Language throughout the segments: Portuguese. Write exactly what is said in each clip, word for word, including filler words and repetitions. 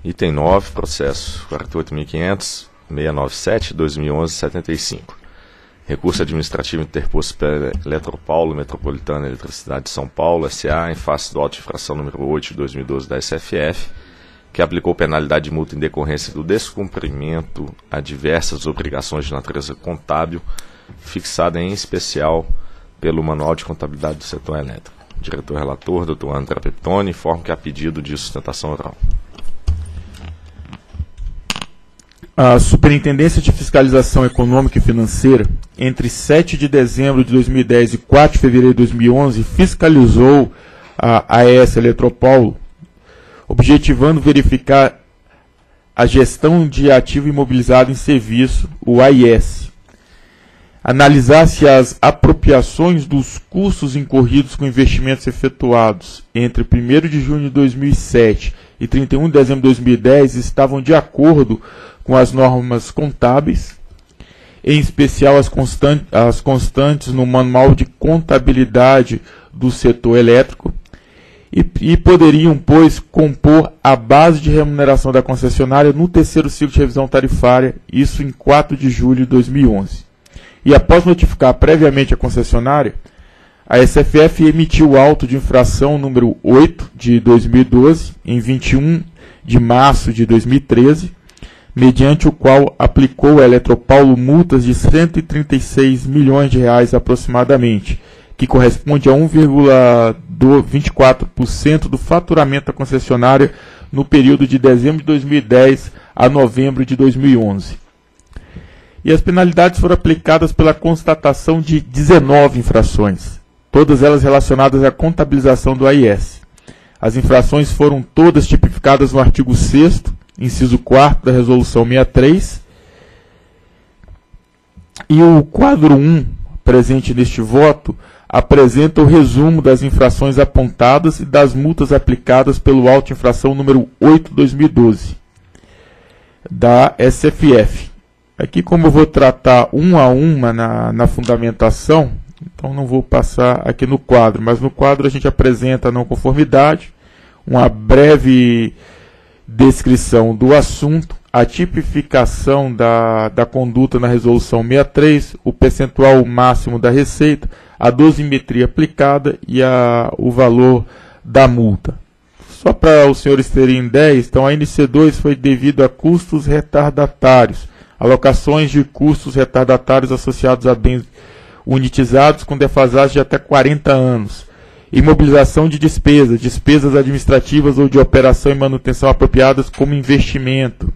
Item nove, processo quarenta e oito mil quinhentos, seiscentos e noventa e sete, dois mil e onze, setenta e cinco. Recurso administrativo interposto pela Eletropaulo Metropolitana Eletricidade de São Paulo, S A, em face do auto de infração número oito de dois mil e doze da S F F, que aplicou penalidade de multa em decorrência do descumprimento a diversas obrigações de natureza contábil, fixada em especial pelo Manual de Contabilidade do Setor Elétrico. Diretor-relator, doutor André Peptoni, informa que há pedido de sustentação oral. A Superintendência de Fiscalização Econômica e Financeira, entre sete de dezembro de dois mil e dez e quatro de fevereiro de dois mil e onze, fiscalizou a AES Eletropaulo, objetivando verificar a gestão de ativo imobilizado em serviço, o A I S. Analisar se as apropriações dos custos incorridos com investimentos efetuados entre primeiro de junho de dois mil e sete e trinta e um de dezembro de dois mil e dez estavam de acordo com as normas contábeis, em especial as, constant, as constantes no Manual de Contabilidade do Setor Elétrico, e, e poderiam, pois, compor a base de remuneração da concessionária no terceiro ciclo de revisão tarifária, isso em quatro de julho de dois mil e onze. E após notificar previamente a concessionária, a S F F emitiu o auto de infração número oito de dois mil e doze, em vinte e um de março de dois mil e treze, mediante o qual aplicou a Eletropaulo multas de cento e trinta e seis milhões de reais aproximadamente, que corresponde a um vírgula vinte e quatro por cento do faturamento da concessionária no período de dezembro de dois mil e dez a novembro de dois mil e onze. E as penalidades foram aplicadas pela constatação de dezenove infrações, todas elas relacionadas à contabilização do A I S. As infrações foram todas tipificadas no artigo sexto, inciso quarto da Resolução sessenta e três, e o quadro um, presente neste voto, apresenta o resumo das infrações apontadas e das multas aplicadas pelo auto de infração número oito de dois mil e doze, da S F F. Aqui, como eu vou tratar uma a uma na, na fundamentação, então não vou passar aqui no quadro, mas no quadro a gente apresenta a não conformidade, uma breve descrição do assunto, a tipificação da, da conduta na Resolução sessenta e três, o percentual máximo da receita, a dosimetria aplicada e a, o valor da multa. Só para os senhores terem ideia, então a N C dois foi devido a custos retardatários, alocações de custos retardatários associados a bens unitizados com defasagem de até quarenta anos, imobilização de despesas, despesas administrativas ou de operação e manutenção apropriadas como investimento,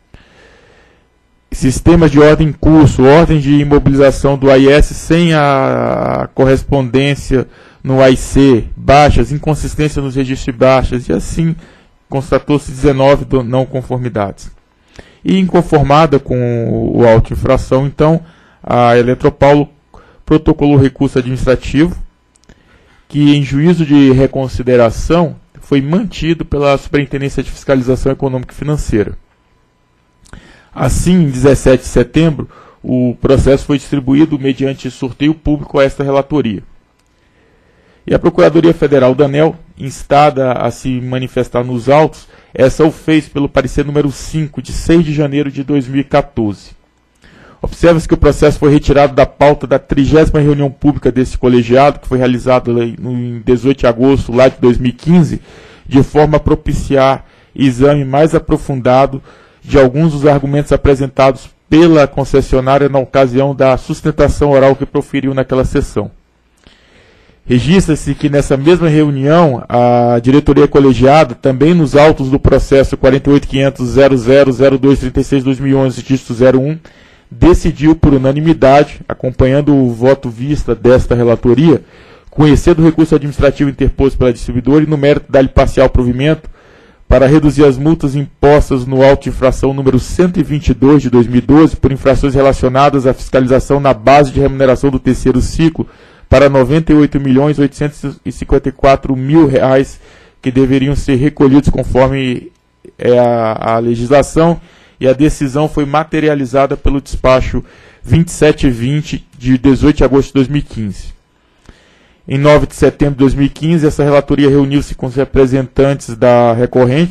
sistemas de ordem em curso, ordem de imobilização do A I S sem a correspondência no A I C, baixas, inconsistência nos registros de baixas, e assim constatou-se dezenove não conformidades. E inconformada com o auto de infração, então, a Eletropaulo protocolou recurso administrativo, que em juízo de reconsideração foi mantido pela Superintendência de Fiscalização Econômica e Financeira. Assim, em dezessete de setembro, o processo foi distribuído mediante sorteio público a esta relatoria. E a Procuradoria Federal da ANEEL, instada a se manifestar nos autos, essa o fez pelo parecer número cinco, de seis de janeiro de dois mil e quatorze. Observa-se que o processo foi retirado da pauta da trigésima reunião pública desse colegiado, que foi realizada em dezoito de agosto lá de dois mil e quinze, de forma a propiciar exame mais aprofundado de alguns dos argumentos apresentados pela concessionária na ocasião da sustentação oral que proferiu naquela sessão. Registra-se que nessa mesma reunião, a diretoria colegiada, também nos autos do processo quarenta e oito quinhentos zero zero zero dois trinta e seis barra dois mil e onze, dígito zero um, decidiu por unanimidade, acompanhando o voto vista desta relatoria, conhecer do recurso administrativo interposto pela distribuidora e no mérito dar-lhe parcial provimento para reduzir as multas impostas no auto de infração número cento e vinte e dois de dois mil e doze por infrações relacionadas à fiscalização na base de remuneração do terceiro ciclo para noventa e oito milhões oitocentos e cinquenta e quatro mil reais que deveriam ser recolhidos conforme é, a, a legislação, e a decisão foi materializada pelo despacho vinte e sete vinte de dezoito de agosto de dois mil e quinze. Em nove de setembro de dois mil e quinze, essa relatoria reuniu-se com os representantes da recorrente,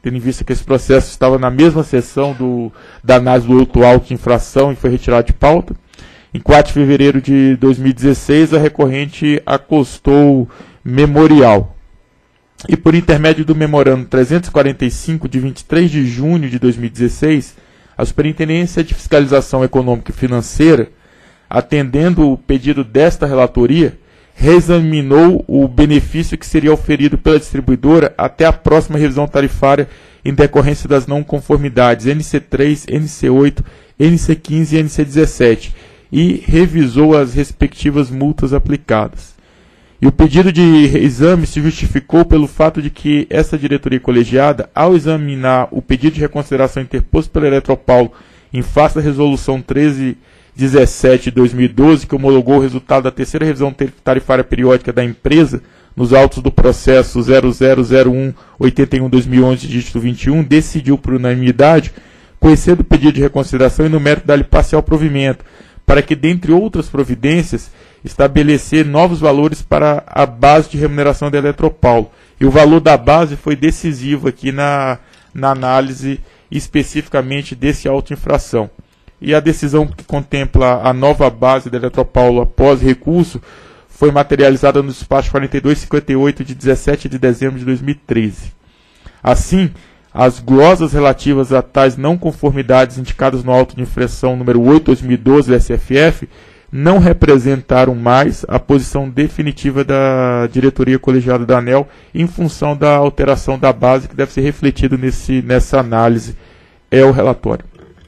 tendo em vista que esse processo estava na mesma sessão do, da análise do outro auto de infração e foi retirado de pauta. Em quatro de fevereiro de dois mil e dezesseis, a recorrente acostou memorial. E por intermédio do memorando trezentos e quarenta e cinco, de vinte e três de junho de dois mil e dezesseis, a Superintendência de Fiscalização Econômica e Financeira, atendendo o pedido desta relatoria, reexaminou o benefício que seria oferido pela distribuidora até a próxima revisão tarifária em decorrência das não conformidades N C três, N C oito, N C quinze e N C dezessete e revisou as respectivas multas aplicadas. E o pedido de exame se justificou pelo fato de que essa diretoria colegiada, ao examinar o pedido de reconsideração interposto pela Eletropaulo em face da resolução treze dezessete de dois mil e doze, que homologou o resultado da terceira revisão tarifária periódica da empresa, nos autos do processo zero zero zero um oitenta e um barra dois mil e onze, dígito vinte e um, decidiu por unanimidade, conhecendo o pedido de reconsideração e no mérito dar-lhe parcial provimento, para que, dentre outras providências, estabelecer novos valores para a base de remuneração da Eletropaulo. E o valor da base foi decisivo aqui na, na análise especificamente desse auto de infração. E a decisão que contempla a nova base da Eletropaulo após recurso foi materializada no despacho quarenta e dois cinquenta e oito de dezessete de dezembro de dois mil e treze. Assim, as glosas relativas a tais não conformidades indicadas no auto de infração número oito barra dois mil e doze do S F F não representaram mais a posição definitiva da diretoria colegiada da ANEEL em função da alteração da base que deve ser refletido nesse, nessa análise. É o relatório.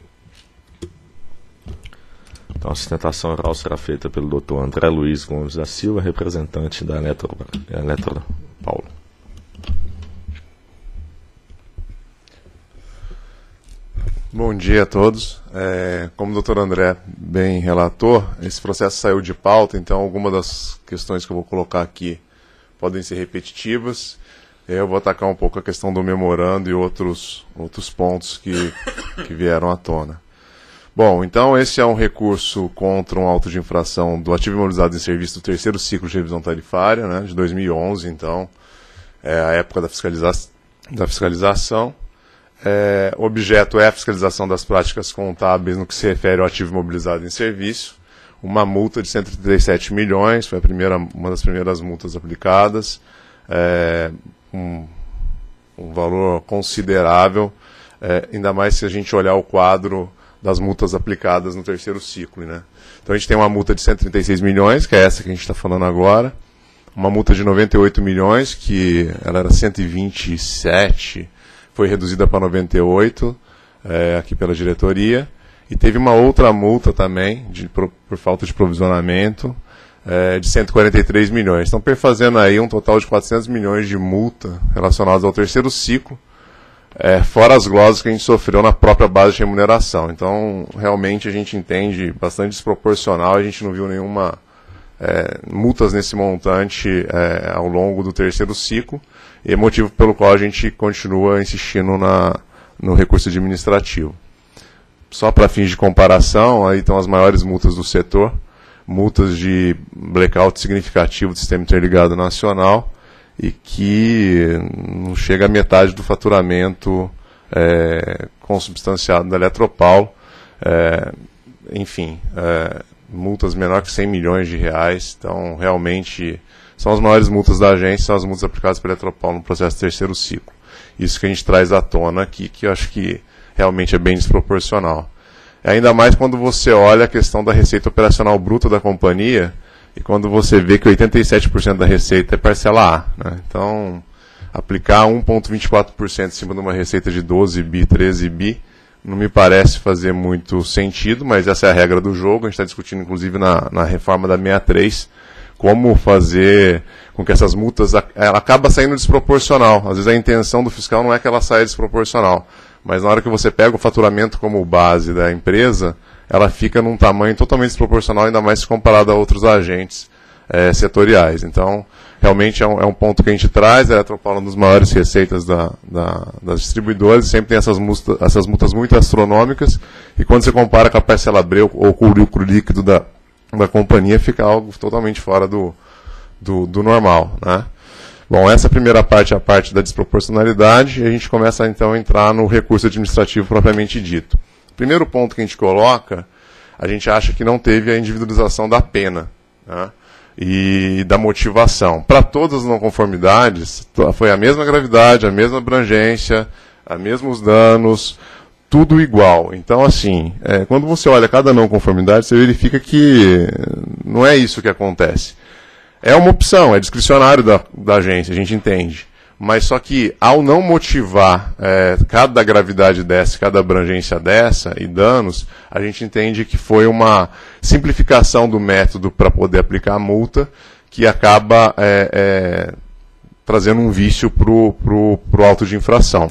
Então, a sustentação oral será feita pelo doutor André Luiz Gomes da Silva, representante da Eletropaulo. Bom dia a todos. É, como o doutor André bem relatou, esse processo saiu de pauta, então algumas das questões que eu vou colocar aqui podem ser repetitivas. Eu vou atacar um pouco a questão do memorando e outros, outros pontos que, que vieram à tona. Bom, então esse é um recurso contra um auto de infração do ativo imobilizado em serviço do terceiro ciclo de revisão tarifária, né, de dois mil e onze, então, é a época da, fiscaliza da fiscalização. É, o objeto é a fiscalização das práticas contábeis no que se refere ao ativo imobilizado em serviço. Uma multa de cento e trinta e sete milhões, foi a primeira, uma das primeiras multas aplicadas. É, um, um valor considerável, é, ainda mais se a gente olhar o quadro das multas aplicadas no terceiro ciclo, né? Então a gente tem uma multa de cento e trinta e seis milhões, que é essa que a gente está falando agora, uma multa de noventa e oito milhões, que ela era cento e vinte e sete, foi reduzida para noventa e oito, é, aqui pela diretoria, e teve uma outra multa também, de, por, por falta de provisionamento, é, de cento e quarenta e três milhões. Então, perfazendo aí um total de quatrocentos milhões de multa relacionadas ao terceiro ciclo, É, fora as glosas que a gente sofreu na própria base de remuneração. Então, realmente, a gente entende bastante desproporcional, a gente não viu nenhuma é, multas nesse montante é, ao longo do terceiro ciclo, e é motivo pelo qual a gente continua insistindo na, no recurso administrativo. Só para fins de comparação, aí estão as maiores multas do setor, multas de blackout significativo do Sistema Interligado Nacional, e que não chega a metade do faturamento é, consubstanciado da Eletropaulo. É, enfim, é, multas menor que cem milhões de reais. Então, realmente, são as maiores multas da agência, são as multas aplicadas pela Eletropaulo no processo terceiro ciclo. Isso que a gente traz à tona aqui, que eu acho que realmente é bem desproporcional. Ainda mais quando você olha a questão da receita operacional bruta da companhia, e quando você vê que oitenta e sete por cento da receita é parcela A, né? Então, aplicar um vírgula vinte e quatro por cento em cima de uma receita de doze bi, treze bi, não me parece fazer muito sentido, mas essa é a regra do jogo. A gente está discutindo, inclusive, na, na reforma da sessenta e três, como fazer com que essas multas, ela acaba saindo desproporcional. Às vezes a intenção do fiscal não é que ela saia desproporcional, mas na hora que você pega o faturamento como base da empresa, ela fica num tamanho totalmente desproporcional, ainda mais se comparado a outros agentes é, setoriais. Então, realmente é um, é um ponto que a gente traz. A Eletropaulo é uma das maiores receitas da, da, das distribuidoras, sempre tem essas multas, essas multas muito astronômicas, e quando você compara com a parcela breu ou com o lucro líquido da, da companhia, fica algo totalmente fora do, do, do normal, né? Bom, essa primeira parte é a parte da desproporcionalidade, e a gente começa então a entrar no recurso administrativo propriamente dito. Primeiro ponto que a gente coloca, a gente acha que não teve a individualização da pena, né, e da motivação. Para todas as não conformidades, foi a mesma gravidade, a mesma abrangência, os mesmos danos, tudo igual. Então, assim, é, quando você olha cada não conformidade, você verifica que não é isso que acontece. É uma opção, é discricionário da, da agência, a gente entende. Mas só que, ao não motivar é, cada gravidade dessa, cada abrangência dessa e danos, a gente entende que foi uma simplificação do método para poder aplicar a multa, que acaba é, é, trazendo um vício para o auto de infração.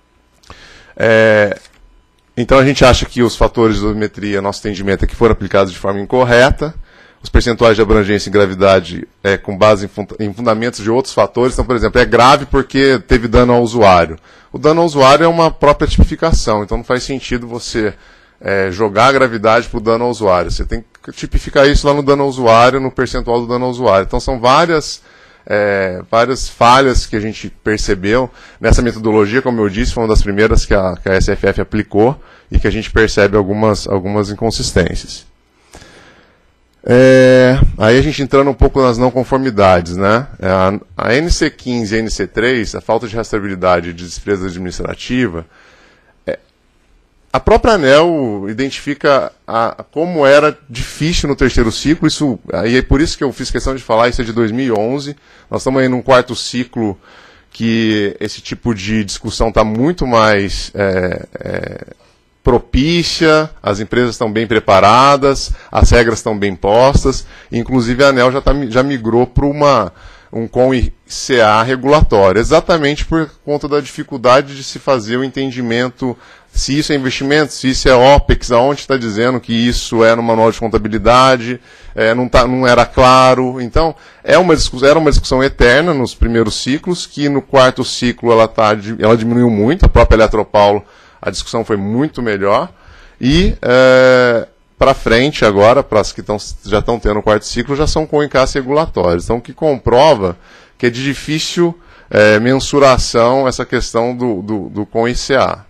É, então a gente acha que os fatores de dosimetria, nosso entendimento é que foram aplicados de forma incorreta. Os percentuais de abrangência e gravidade é com base em, funda em fundamentos de outros fatores. Então, por exemplo, é grave porque teve dano ao usuário. O dano ao usuário é uma própria tipificação, então não faz sentido você é, jogar a gravidade para o dano ao usuário. Você tem que tipificar isso lá no dano ao usuário, no percentual do dano ao usuário. Então são várias, é, várias falhas que a gente percebeu nessa metodologia, como eu disse, foi uma das primeiras que a, que a S F F aplicou e que a gente percebe algumas, algumas inconsistências. É, aí a gente entrando um pouco nas não conformidades, né? A, a N C quinze e a N C três, a falta de rastreabilidade de despesa administrativa, é, a própria ANEEL identifica a, como era difícil no terceiro ciclo, isso, aí é por isso que eu fiz questão de falar, isso é de dois mil e onze, nós estamos aí num quarto ciclo que esse tipo de discussão está muito mais é, é, propícia, as empresas estão bem preparadas, as regras estão bem postas, inclusive a ANEEL já, tá, já migrou para uma, um C O N e C A regulatório, exatamente por conta da dificuldade de se fazer o entendimento se isso é investimento, se isso é OPEX, aonde está dizendo que isso é no manual de contabilidade, é, não, tá, não era claro. Então, é uma discussão, era uma discussão eterna nos primeiros ciclos, que no quarto ciclo ela, tá, ela diminuiu muito, a própria Eletropaulo, a discussão foi muito melhor, e é, para frente agora, para as que tão, já estão tendo o quarto ciclo, já são com encasse regulatórios. Então, o que comprova que é de difícil é, mensuração essa questão do, do, do C O N e C A.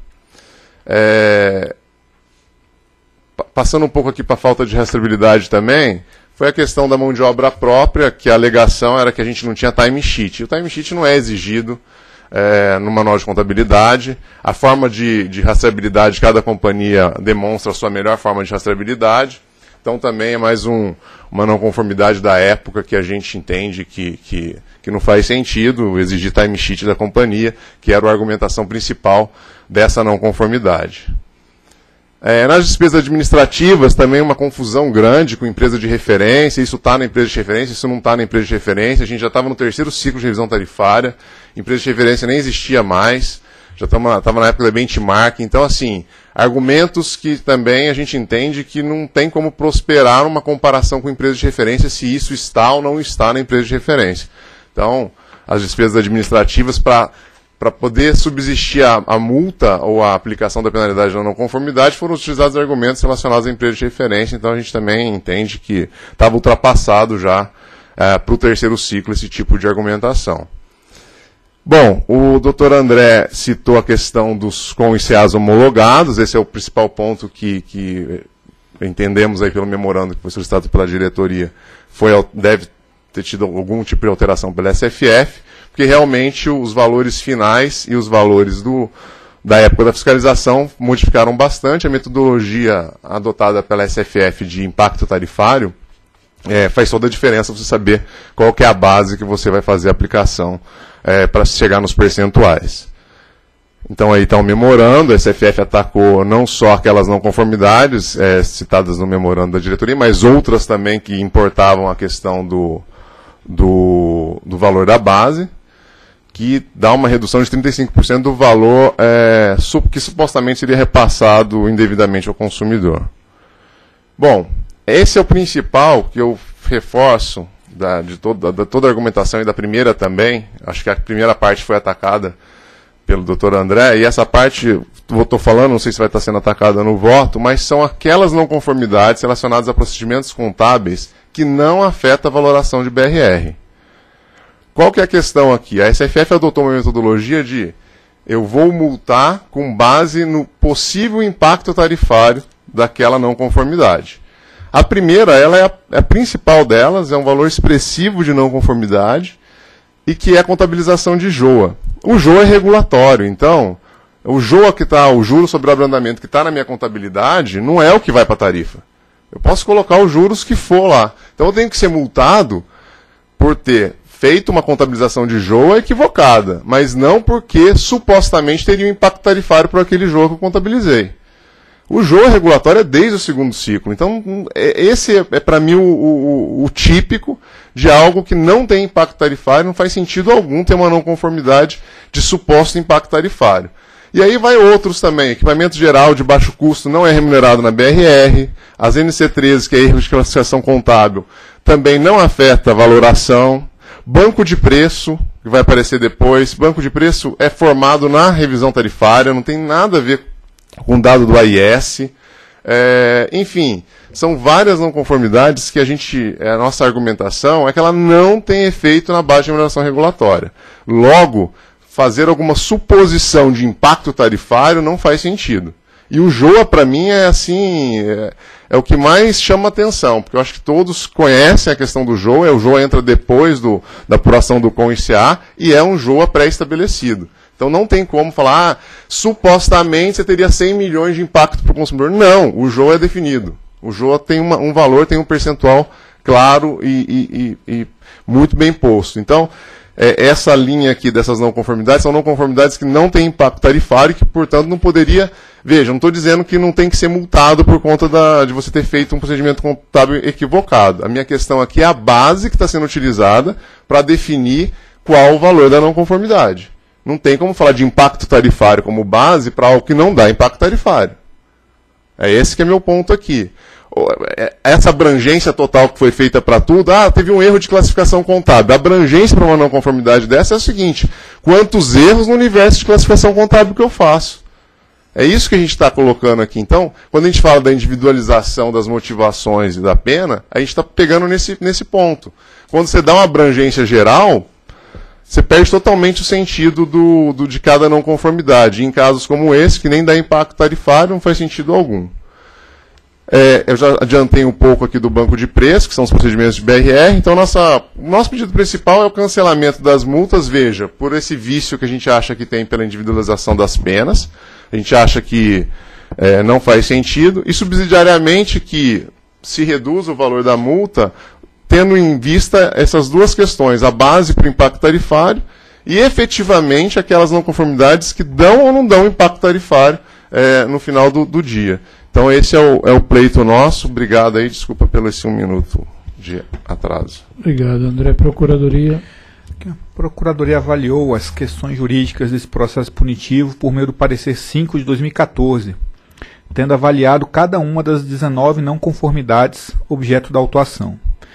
É, passando um pouco aqui para a falta de rastreabilidade também, foi a questão da mão de obra própria, que a alegação era que a gente não tinha time sheet. O time sheet não é exigido É, no manual de contabilidade. A forma de, de rastreabilidade, cada companhia demonstra a sua melhor forma de rastreabilidade. Então também é mais um, uma não conformidade da época que a gente entende que, que, que não faz sentido exigir time sheet da companhia, que era a argumentação principal dessa não conformidade. É, nas despesas administrativas, também uma confusão grande com empresa de referência, isso está na empresa de referência, isso não está na empresa de referência, a gente já estava no terceiro ciclo de revisão tarifária, empresa de referência nem existia mais, já estava na época da benchmark, então assim, argumentos que também a gente entende que não tem como prosperar uma comparação com empresa de referência, se isso está ou não está na empresa de referência. Então, as despesas administrativas para... para poder subsistir a, a multa ou a aplicação da penalidade da não conformidade, foram utilizados argumentos relacionados à empresa de referência, então a gente também entende que estava ultrapassado já é, para o terceiro ciclo esse tipo de argumentação. Bom, o doutor André citou a questão dos C O N e C As homologados, esse é o principal ponto que, que entendemos aí pelo memorando que foi solicitado pela diretoria, foi, deve ter tido algum tipo de alteração pela S F F, porque realmente os valores finais e os valores do, da época da fiscalização modificaram bastante. A metodologia adotada pela S F F de impacto tarifário é, faz toda a diferença você saber qual que é a base que você vai fazer a aplicação é, para chegar nos percentuais. Então aí está o memorando, a S F F atacou não só aquelas não conformidades é, citadas no memorando da diretoria, mas outras também que importavam a questão do, do, do valor da base, que dá uma redução de trinta e cinco por cento do valor é, que supostamente seria repassado indevidamente ao consumidor. Bom, esse é o principal que eu reforço da, de toda, da, toda a argumentação e da primeira também. Acho que a primeira parte foi atacada pelo doutor André, e essa parte, eu estou falando, não sei se vai estar sendo atacada no voto, mas são aquelas não conformidades relacionadas a procedimentos contábeis que não afetam a valoração de B R R. qual que é a questão aqui? A S F F adotou uma metodologia de eu vou multar com base no possível impacto tarifário daquela não conformidade. A primeira, ela é a, é a principal delas, é um valor expressivo de não conformidade, e que é a contabilização de J O A. O J O A é regulatório, então, o J O A que está, o juro sobre o abrandamento que está na minha contabilidade, não é o que vai para a tarifa. Eu posso colocar os juros que for lá. Então eu tenho que ser multado por ter feito uma contabilização de J O A equivocada, mas não porque supostamente teria um impacto tarifário por aquele J O A que eu contabilizei. O J O A regulatório é desde o segundo ciclo. Então, esse é, é para mim, o, o, o típico de algo que não tem impacto tarifário, não faz sentido algum ter uma não conformidade de suposto impacto tarifário. E aí vai outros também. Equipamento geral de baixo custo não é remunerado na B R R. As N C treze, que é erro de classificação contábil, também não afeta a valoração. Banco de preço, que vai aparecer depois. Banco de preço é formado na revisão tarifária, não tem nada a ver com o dado do A I S. É, enfim, são várias não conformidades que a gente, a nossa argumentação é que ela não tem efeito na base de remuneração regulatória. Logo, fazer alguma suposição de impacto tarifário não faz sentido. E o J O A, para mim, é assim, é, é o que mais chama atenção, porque eu acho que todos conhecem a questão do J O A, o J O A entra depois do, da apuração do C O N I C A e é um J O A pré-estabelecido. Então não tem como falar, ah, supostamente você teria cem milhões de impacto para o consumidor. Não, o J O A é definido. O J O A tem uma, um valor, tem um percentual claro e, e, e, e muito bem posto. Então, é, essa linha aqui dessas não conformidades são não conformidades que não têm impacto tarifário e que, portanto, não poderia... Veja, não estou dizendo que não tem que ser multado por conta da, de você ter feito um procedimento contábil equivocado. A minha questão aqui é a base que está sendo utilizada para definir qual o valor da não conformidade. Não tem como falar de impacto tarifário como base para algo que não dá impacto tarifário. É esse que é meu ponto aqui. Essa abrangência total que foi feita para tudo, ah, teve um erro de classificação contábil. A abrangência para uma não conformidade dessa é o seguinte, quantos erros no universo de classificação contábil que eu faço? É isso que a gente está colocando aqui. Então, quando a gente fala da individualização das motivações e da pena, a gente está pegando nesse, nesse ponto. Quando você dá uma abrangência geral, você perde totalmente o sentido do, do, de cada não conformidade. Em casos como esse, que nem dá impacto tarifário, não faz sentido algum. É, eu já adiantei um pouco aqui do banco de preço, que são os procedimentos de B R R. Então, nossa, o nosso pedido principal é o cancelamento das multas, veja, por esse vício que a gente acha que tem pela individualização das penas. A gente acha que é, não faz sentido. E, subsidiariamente, que se reduz o valor da multa, tendo em vista essas duas questões, a base para o impacto tarifário e, efetivamente, aquelas não conformidades que dão ou não dão impacto tarifário é, no final do, do dia. Então, esse é o, é o pleito nosso. Obrigado aí, desculpa pelo esse um minuto de atraso. Obrigado, André. Procuradoria. A Procuradoria avaliou as questões jurídicas desse processo punitivo por meio do parecer cinco de dois mil e quatorze, tendo avaliado cada uma das dezenove não conformidades objeto da autuação.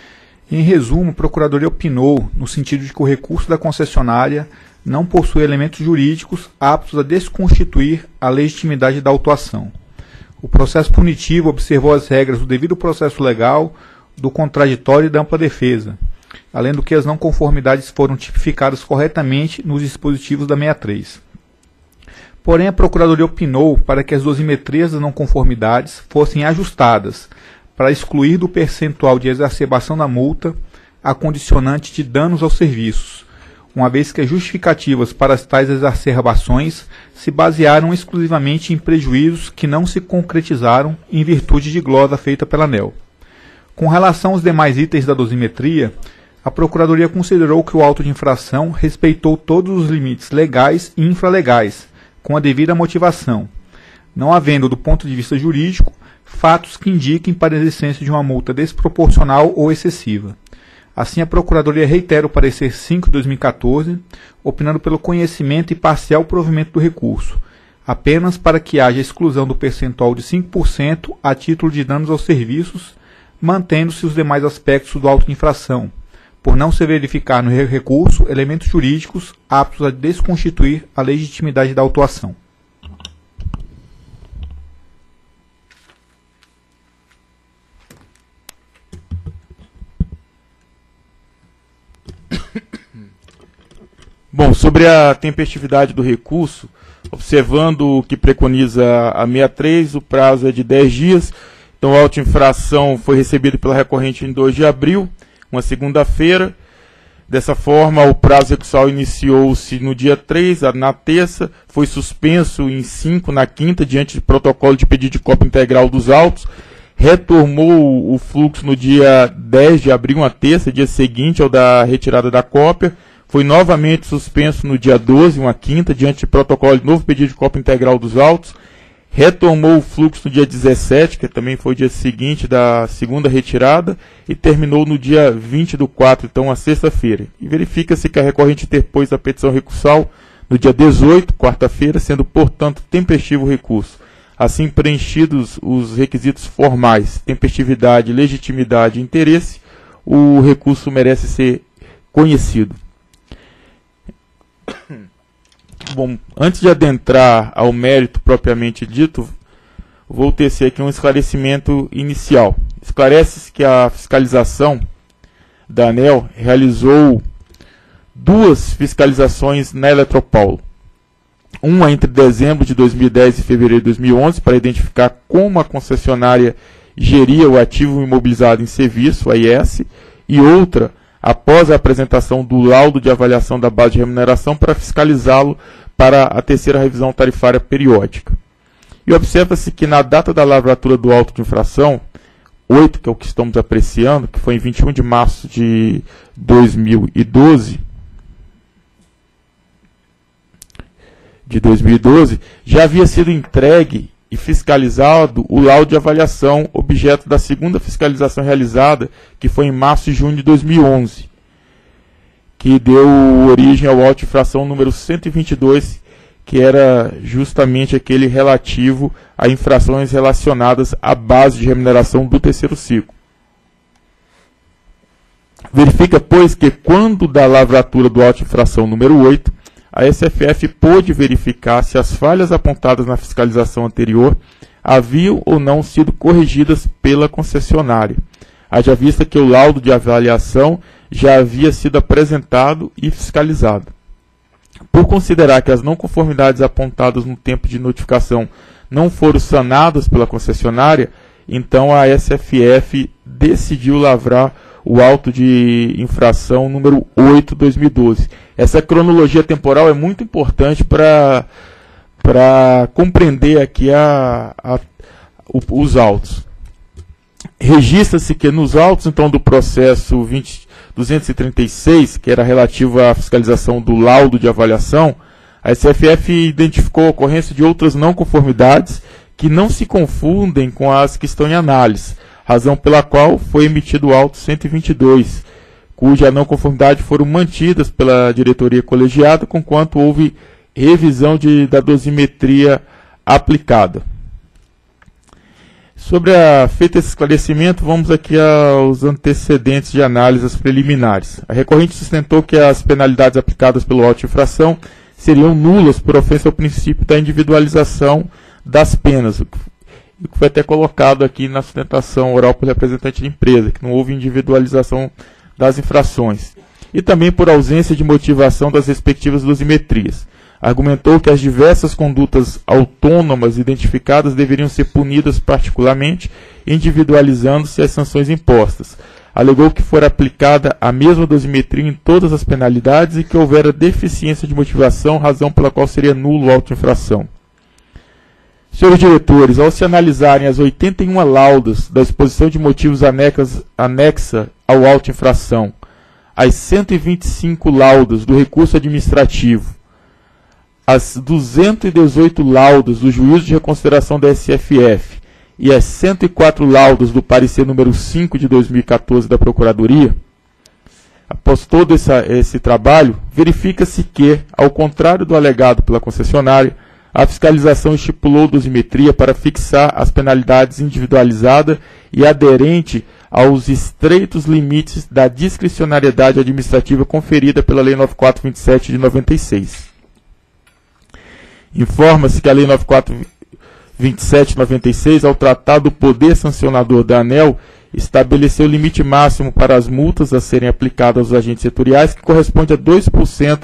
Em resumo, a Procuradoria opinou no sentido de que o recurso da concessionária não possui elementos jurídicos aptos a desconstituir a legitimidade da autuação. O processo punitivo observou as regras do devido processo legal, do contraditório e da ampla defesa, além do que as não conformidades foram tipificadas corretamente nos dispositivos da sessenta e três. Porém, a Procuradoria opinou para que as dosimetrias das não conformidades fossem ajustadas para excluir do percentual de exacerbação da multa a condicionante de danos aos serviços, uma vez que as justificativas para as tais exacerbações se basearam exclusivamente em prejuízos que não se concretizaram em virtude de glosa feita pela ANEEL. Com relação aos demais itens da dosimetria, a Procuradoria considerou que o auto de infração respeitou todos os limites legais e infralegais, com a devida motivação, não havendo, do ponto de vista jurídico, fatos que indiquem para a existência de uma multa desproporcional ou excessiva. Assim, a Procuradoria reitera o parecer cinco de dois mil e quatorze, opinando pelo conhecimento e parcial provimento do recurso, apenas para que haja exclusão do percentual de cinco por cento a título de danos aos serviços, mantendo-se os demais aspectos do auto de infração, por não se verificar no recurso elementos jurídicos aptos a desconstituir a legitimidade da autuação. Bom, sobre a tempestividade do recurso, observando o que preconiza a sessenta e três, o prazo é de dez dias, então a auto-infração foi recebida pela recorrente em dois de abril, uma segunda-feira. Dessa forma, o prazo recursal iniciou-se no dia três, na terça, foi suspenso em cinco, na quinta, diante de protocolo de pedido de cópia integral dos autos, retomou o fluxo no dia dez de abril, uma terça, dia seguinte ao da retirada da cópia, foi novamente suspenso no dia doze, uma quinta, diante de protocolo de novo pedido de cópia integral dos autos, retomou o fluxo no dia dezessete, que também foi o dia seguinte da segunda retirada, e terminou no dia vinte do quatro, então a sexta-feira. E verifica-se que a recorrente interpôs a petição recursal no dia dezoito, quarta-feira, sendo, portanto, tempestivo o recurso. Assim preenchidos os requisitos formais, tempestividade, legitimidade e interesse, o recurso merece ser conhecido. Bom, antes de adentrar ao mérito propriamente dito, vou tecer aqui um esclarecimento inicial. Esclarece-se que a fiscalização da ANEEL realizou duas fiscalizações na Eletropaulo. Uma entre dezembro de dois mil e dez e fevereiro de dois mil e onze, para identificar como a concessionária geria o ativo imobilizado em serviço, A I S, e outra após a apresentação do laudo de avaliação da base de remuneração para fiscalizá-lo para a terceira revisão tarifária periódica. E observa-se que na data da lavratura do auto de infração, oito, que é o que estamos apreciando, que foi em vinte e um de março de dois mil e doze, de dois mil e doze, já havia sido entregue e fiscalizado o laudo de avaliação objeto da segunda fiscalização realizada, que foi em março e junho de dois mil e onze, que deu origem ao auto de infração número cento e vinte e dois, que era justamente aquele relativo a infrações relacionadas à base de remuneração do terceiro ciclo. Verifica, pois, que quando da lavratura do auto de infração número oito, a S F F pôde verificar se as falhas apontadas na fiscalização anterior haviam ou não sido corrigidas pela concessionária, haja vista que o laudo de avaliação já havia sido apresentado e fiscalizado. Por considerar que as não conformidades apontadas no tempo de notificação não foram sanadas pela concessionária, então a S F F decidiu lavrar o auto de infração número oito de dois mil e doze. Essa cronologia temporal é muito importante para para compreender aqui a, a, o, os autos. Registra-se que nos autos então do processo vinte, duzentos e trinta e seis, que era relativo à fiscalização do laudo de avaliação, a S F F identificou a ocorrência de outras não conformidades que não se confundem com as que estão em análise, razão pela qual foi emitido o auto cento e vinte e dois, cuja não conformidade foram mantidas pela diretoria colegiada, conquanto houve revisão de, da dosimetria aplicada. Sobre a feito esse esclarecimento, vamos aqui aos antecedentes de análises preliminares. A recorrente sustentou que as penalidades aplicadas pelo auto de infração seriam nulas por ofensa ao princípio da individualização das penas, o que foi até colocado aqui na sustentação oral pelo representante de empresa, que não houve individualização das infrações, e também por ausência de motivação das respectivas dosimetrias. Argumentou que as diversas condutas autônomas identificadas deveriam ser punidas particularmente, individualizando-se as sanções impostas. Alegou que fora aplicada a mesma dosimetria em todas as penalidades e que houvera deficiência de motivação, razão pela qual seria nulo o auto de infração. Senhores diretores, ao se analisarem as oitenta e uma laudas da exposição de motivos anexas, anexa ao auto de infração, as cento e vinte e cinco laudas do recurso administrativo, as duzentas e dezoito laudas do juízo de reconsideração da S F F e as cento e quatro laudas do parecer número cinco de dois mil e quatorze da Procuradoria, após todo essa, esse trabalho, verifica-se que, ao contrário do alegado pela concessionária, a fiscalização estipulou dosimetria para fixar as penalidades individualizada e aderente aos estreitos limites da discricionariedade administrativa conferida pela Lei nove mil quatrocentos e vinte e sete de noventa e seis. Informa-se que a Lei nove mil quatrocentos e vinte e sete de noventa e seis, ao tratar do poder sancionador da ANEEL, estabeleceu o limite máximo para as multas a serem aplicadas aos agentes setoriais, que corresponde a dois por cento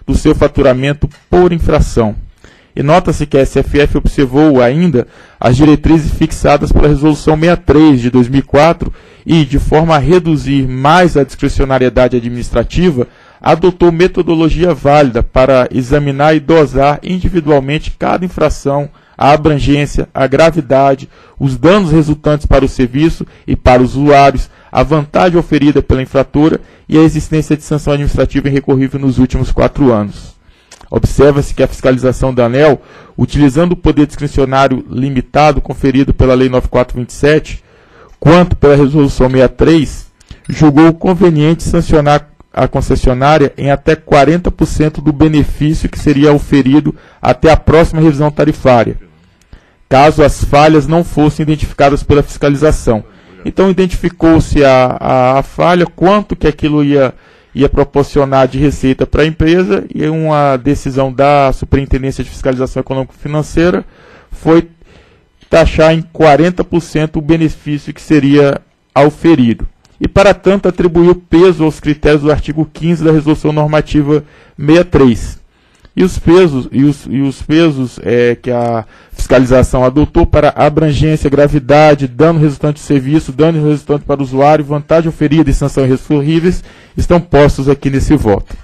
do seu faturamento por infração. E nota-se que a S F F observou ainda as diretrizes fixadas pela Resolução sessenta e três de dois mil e quatro e, de forma a reduzir mais a discricionariedade administrativa, adotou metodologia válida para examinar e dosar individualmente cada infração, a abrangência, a gravidade, os danos resultantes para o serviço e para os usuários, a vantagem oferida pela infratora e a existência de sanção administrativa irrecorrível nos últimos quatro anos. Observa-se que a fiscalização da ANEEL, utilizando o poder discricionário limitado conferido pela Lei nove mil quatrocentos e vinte e sete, quanto pela Resolução sessenta e três, julgou conveniente sancionar a concessionária em até quarenta por cento do benefício que seria oferido até a próxima revisão tarifária, caso as falhas não fossem identificadas pela fiscalização. Então identificou-se a, a, a falha, quanto que aquilo ia, ia proporcionar de receita para a empresa, e uma decisão da Superintendência de Fiscalização Econômico-Financeira foi taxar em quarenta por cento o benefício que seria auferido. E, para tanto, atribuiu peso aos critérios do artigo quinze da Resolução Normativa sessenta e três. E os pesos, e os, e os pesos é, que a fiscalização adotou para abrangência, gravidade, dano resultante do serviço, dano resultante para o usuário, vantagem oferida e sanções recorríveis estão postos aqui nesse voto.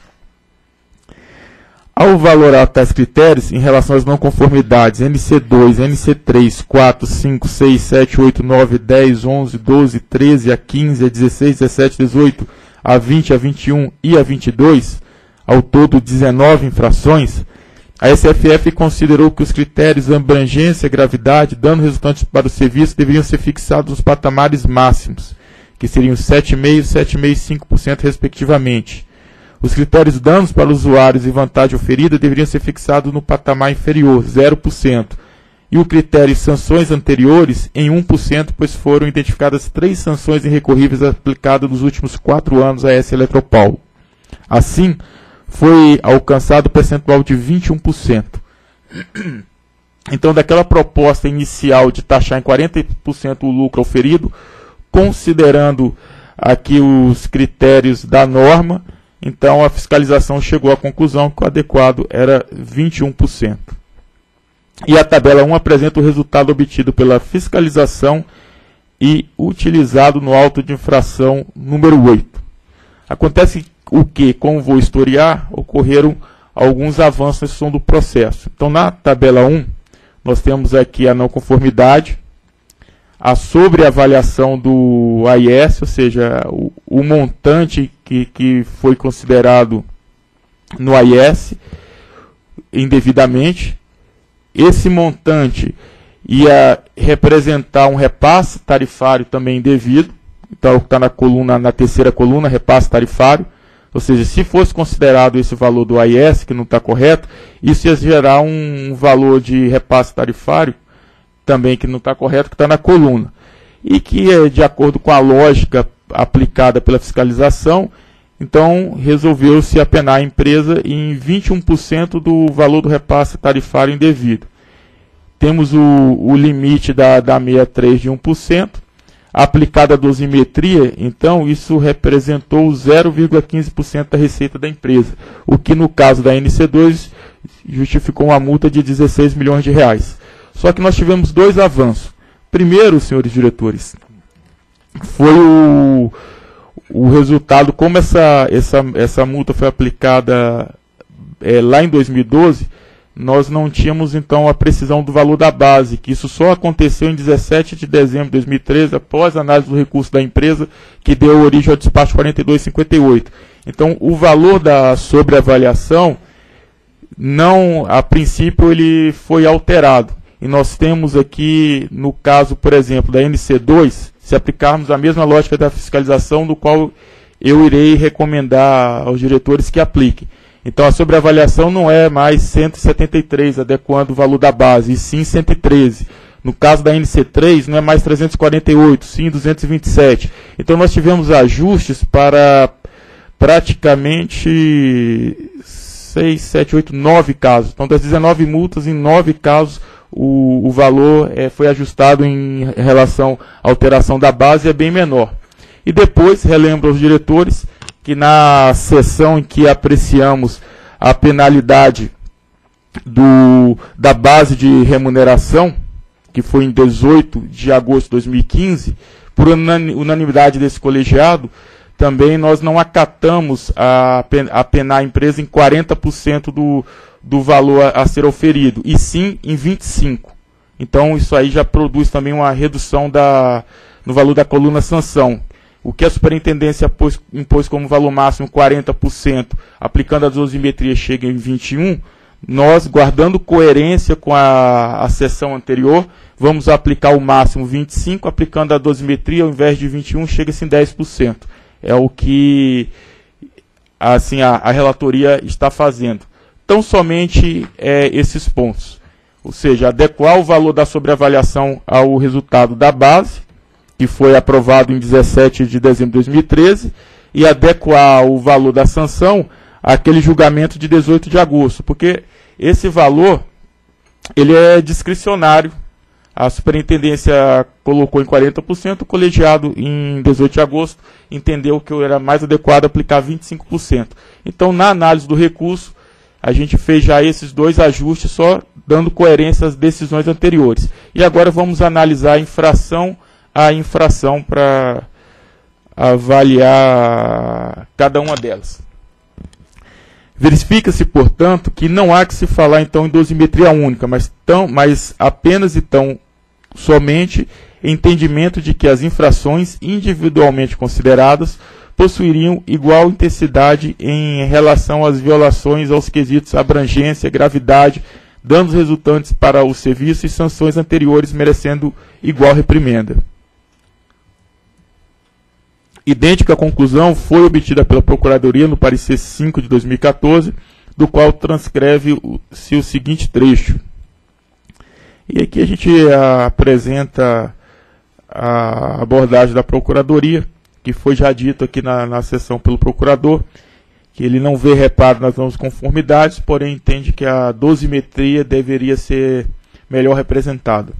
Ao valorar tais critérios em relação às não conformidades N C dois, N C três, quatro, cinco, seis, sete, oito, nove, dez, onze, doze, treze, a quinze, a dezesseis, dezessete, dezoito, a vinte, a vinte e um e a vinte e dois, ao todo dezenove infrações, a S F F considerou que os critérios de abrangência, gravidade, dano resultante para o serviço deveriam ser fixados nos patamares máximos, que seriam sete vírgula cinco por cento, sete vírgula cinco por cento respectivamente. Os critérios danos para usuários e vantagem oferida deveriam ser fixados no patamar inferior, zero por cento. E o critério sanções anteriores em um por cento, pois foram identificadas três sanções irrecorríveis aplicadas nos últimos quatro anos à S Eletropaulo. Assim, foi alcançado o percentual de vinte e um por cento. Então, daquela proposta inicial de taxar em quarenta por cento o lucro auferido, considerando aqui os critérios da norma, então a fiscalização chegou à conclusão que o adequado era vinte e um por cento. E a tabela um apresenta o resultado obtido pela fiscalização e utilizado no auto de infração número oito. Acontece o que, como vou historiar, ocorreram alguns avanços na execução do processo. Então, na tabela um, nós temos aqui a não conformidade, a sobreavaliação do A I S, ou seja, o, o montante que, que foi considerado no A I S indevidamente. Esse montante ia representar um repasse tarifário também indevido, então está na coluna, na terceira coluna, repasse tarifário, ou seja, se fosse considerado esse valor do A I S, que não está correto, isso ia gerar um valor de repasse tarifário também que não está correto, que está na coluna. E que é de acordo com a lógica aplicada pela fiscalização, então resolveu-se apenar a empresa em vinte e um por cento do valor do repasse tarifário indevido. Temos o, o limite da, da sessenta e três de um por cento, aplicada a dosimetria, então isso representou zero vírgula quinze por cento da receita da empresa, o que no caso da N C dois justificou uma multa de dezesseis milhões de reais. Só que nós tivemos dois avanços. Primeiro, senhores diretores, foi o, o resultado, como essa, essa, essa multa foi aplicada é, lá em dois mil e doze, nós não tínhamos então a precisão do valor da base, que isso só aconteceu em dezessete de dezembro de dois mil e treze, após a análise do recurso da empresa, que deu origem ao despacho quarenta e dois cinquenta e oito. Então, o valor da sobreavaliação, não, a princípio, ele foi alterado. E nós temos aqui, no caso, por exemplo, da N C dois, se aplicarmos a mesma lógica da fiscalização, do qual eu irei recomendar aos diretores que apliquem. Então, a sobreavaliação não é mais cento e setenta e três, adequando o valor da base, e sim cento e treze. No caso da N C três, não é mais trezentos e quarenta e oito, sim duzentos e vinte e sete. Então, nós tivemos ajustes para praticamente seis, sete, oito, nove casos. Então, das dezenove multas, em nove casos, o, o valor é, foi ajustado em relação à alteração da base, é bem menor. E depois, relembro aos diretores, que na sessão em que apreciamos a penalidade do, da base de remuneração, que foi em dezoito de agosto de dois mil e quinze, por unanimidade desse colegiado, também nós não acatamos a, a penar a empresa em quarenta por cento do, do valor a, a ser oferido, e sim em vinte e cinco por cento. Então isso aí já produz também uma redução da, no valor da coluna sanção. O que a superintendência pôs, impôs como valor máximo quarenta por cento, aplicando a dosimetria, chega em vinte e um por cento, nós, guardando coerência com a, a sessão anterior, vamos aplicar o máximo vinte e cinco por cento, aplicando a dosimetria, ao invés de vinte e um por cento, chega-se em dez por cento. É o que assim, a, a relatoria está fazendo. Então, somente é, esses pontos. Ou seja, adequar o valor da sobreavaliação ao resultado da base, que foi aprovado em dezessete de dezembro de dois mil e treze, e adequar o valor da sanção àquele julgamento de dezoito de agosto, porque esse valor ele é discricionário. A superintendência colocou em quarenta por cento, o colegiado em dezoito de agosto entendeu que era mais adequado aplicar vinte e cinco por cento. Então, na análise do recurso, a gente fez já esses dois ajustes, só dando coerência às decisões anteriores. E agora vamos analisar infração a infração para avaliar cada uma delas. Verifica-se, portanto, que não há que se falar então em dosimetria única, mas, tão, mas apenas e tão somente entendimento de que as infrações individualmente consideradas possuiriam igual intensidade em relação às violações aos quesitos abrangência, gravidade, danos resultantes para o serviço e sanções anteriores merecendo igual reprimenda. Idêntica conclusão foi obtida pela Procuradoria no parecer cinco de dois mil e quatorze, do qual transcreve-se o seguinte trecho. E aqui a gente a, apresenta a abordagem da Procuradoria, que foi já dito aqui na, na sessão pelo Procurador, que ele não vê reparo nas não conformidades, porém entende que a dosimetria deveria ser melhor representada.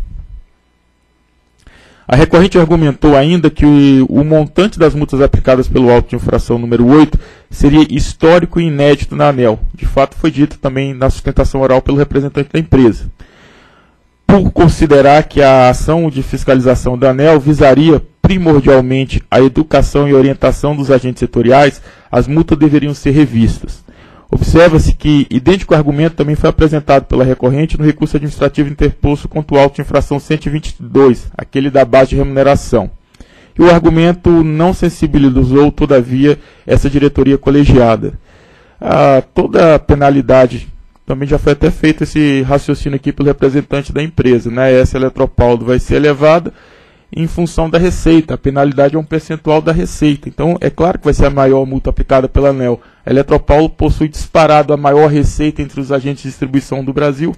A recorrente argumentou ainda que o, o montante das multas aplicadas pelo auto de infração número oito seria histórico e inédito na ANEEL. De fato, foi dito também na sustentação oral pelo representante da empresa. Por considerar que a ação de fiscalização da ANEEL visaria primordialmente a educação e orientação dos agentes setoriais, as multas deveriam ser revistas. Observa-se que idêntico argumento também foi apresentado pela recorrente no recurso administrativo interposto contra o auto de infração cento e vinte e dois, aquele da base de remuneração. E o argumento não sensibilizou, todavia, essa diretoria colegiada. Ah, toda a penalidade, também já foi até feito esse raciocínio aqui pelo representante da empresa, né? A A S Eletropaulo vai ser elevada em função da receita. A penalidade é um percentual da receita. Então, é claro que vai ser a maior multa aplicada pela ANEEL. A Eletropaulo possui disparado a maior receita entre os agentes de distribuição do Brasil.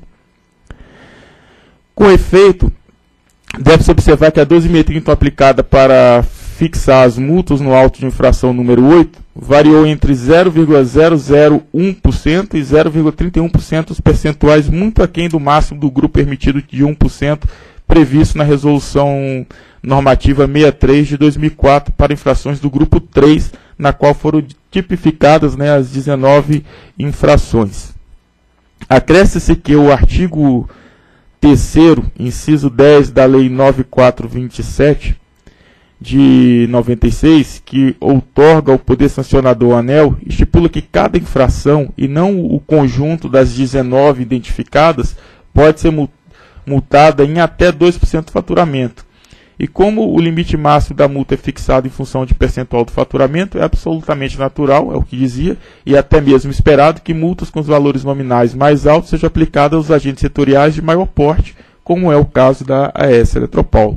Com efeito, deve-se observar que a dosimetria então aplicada para fixar as multas no auto de infração número oito variou entre zero vírgula zero zero um por cento e zero vírgula trinta e um por cento, os percentuais muito aquém do máximo do grupo permitido de um por cento, previsto na Resolução Normativa sessenta e três de dois mil e quatro para infrações do grupo três, na qual foram tipificadas, né, as dezenove infrações. Acresce-se que o artigo terceiro, inciso dez da Lei nove mil quatrocentos e vinte e sete, de noventa e seis, que outorga ao Poder Sancionador ANEEL, estipula que cada infração, e não o conjunto das dezenove identificadas, pode ser multada multada em até dois por cento do faturamento. E como o limite máximo da multa é fixado em função de percentual do faturamento, é absolutamente natural, é o que dizia, e até mesmo esperado que multas com os valores nominais mais altos sejam aplicadas aos agentes setoriais de maior porte, como é o caso da A S Eletropaulo.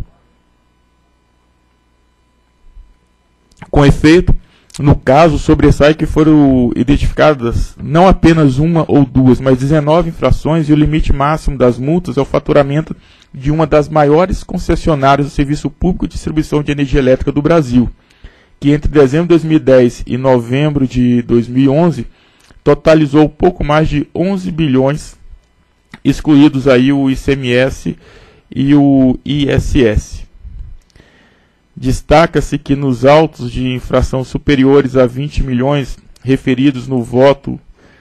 Com efeito, no caso, sobressai que foram identificadas não apenas uma ou duas, mas dezenove infrações, e o limite máximo das multas é o faturamento de uma das maiores concessionárias do Serviço Público de Distribuição de Energia Elétrica do Brasil, que entre dezembro de dois mil e dez e novembro de dois mil e onze totalizou pouco mais de onze bilhões, excluídos aí o I C M S e o I S S. Destaca-se que nos autos de infração superiores a vinte milhões referidos no voto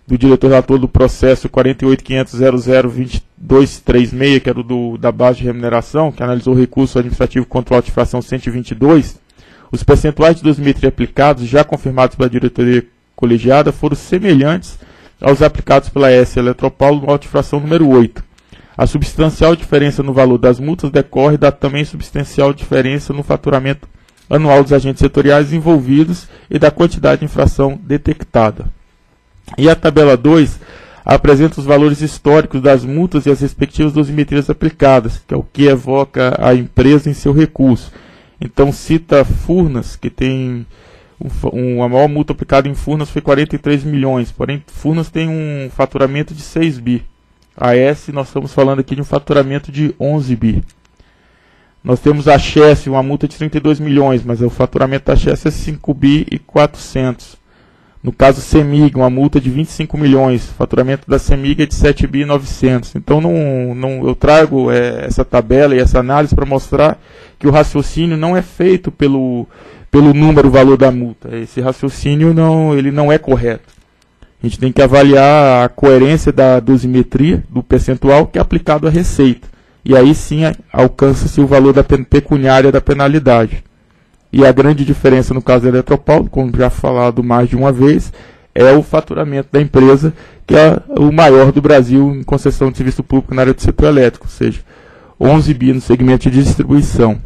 do diretor relator do processo quarenta e oito quinhentos zero zero dois dois três seis, que era o do, da base de remuneração, que analisou o recurso administrativo contra a infração cento e vinte e dois, os percentuais de dosimetria aplicados, já confirmados pela diretoria colegiada, foram semelhantes aos aplicados pela A S Eletropaulo no auto de infração número oito. A substancial diferença no valor das multas decorre da também substancial diferença no faturamento anual dos agentes setoriais envolvidos e da quantidade de infração detectada. E a tabela dois apresenta os valores históricos das multas e as respectivas dosimetrias aplicadas, que é o que evoca a empresa em seu recurso. Então cita Furnas, que tem um, a maior multa aplicada em Furnas foi quarenta e três milhões, porém Furnas tem um faturamento de seis bi. A S, nós estamos falando aqui de um faturamento de onze bi. Nós temos a Chess, uma multa de trinta e dois milhões, mas o faturamento da Chess é cinco bi e quatrocentos. No caso Semig, uma multa de vinte e cinco milhões, o faturamento da Semig é de sete bi e novecentos. Então não, não, eu trago é, essa tabela e essa análise para mostrar que o raciocínio não é feito pelo, pelo número, valor da multa. Esse raciocínio não, ele não é correto. A gente tem que avaliar a coerência da dosimetria, do percentual que é aplicado à receita. E aí sim alcança-se o valor da pecuniária da penalidade. E a grande diferença no caso da Eletropaulo, como já falado mais de uma vez, é o faturamento da empresa, que é o maior do Brasil em concessão de serviço público na área do setor elétrico, ou seja, onze bi no segmento de distribuição.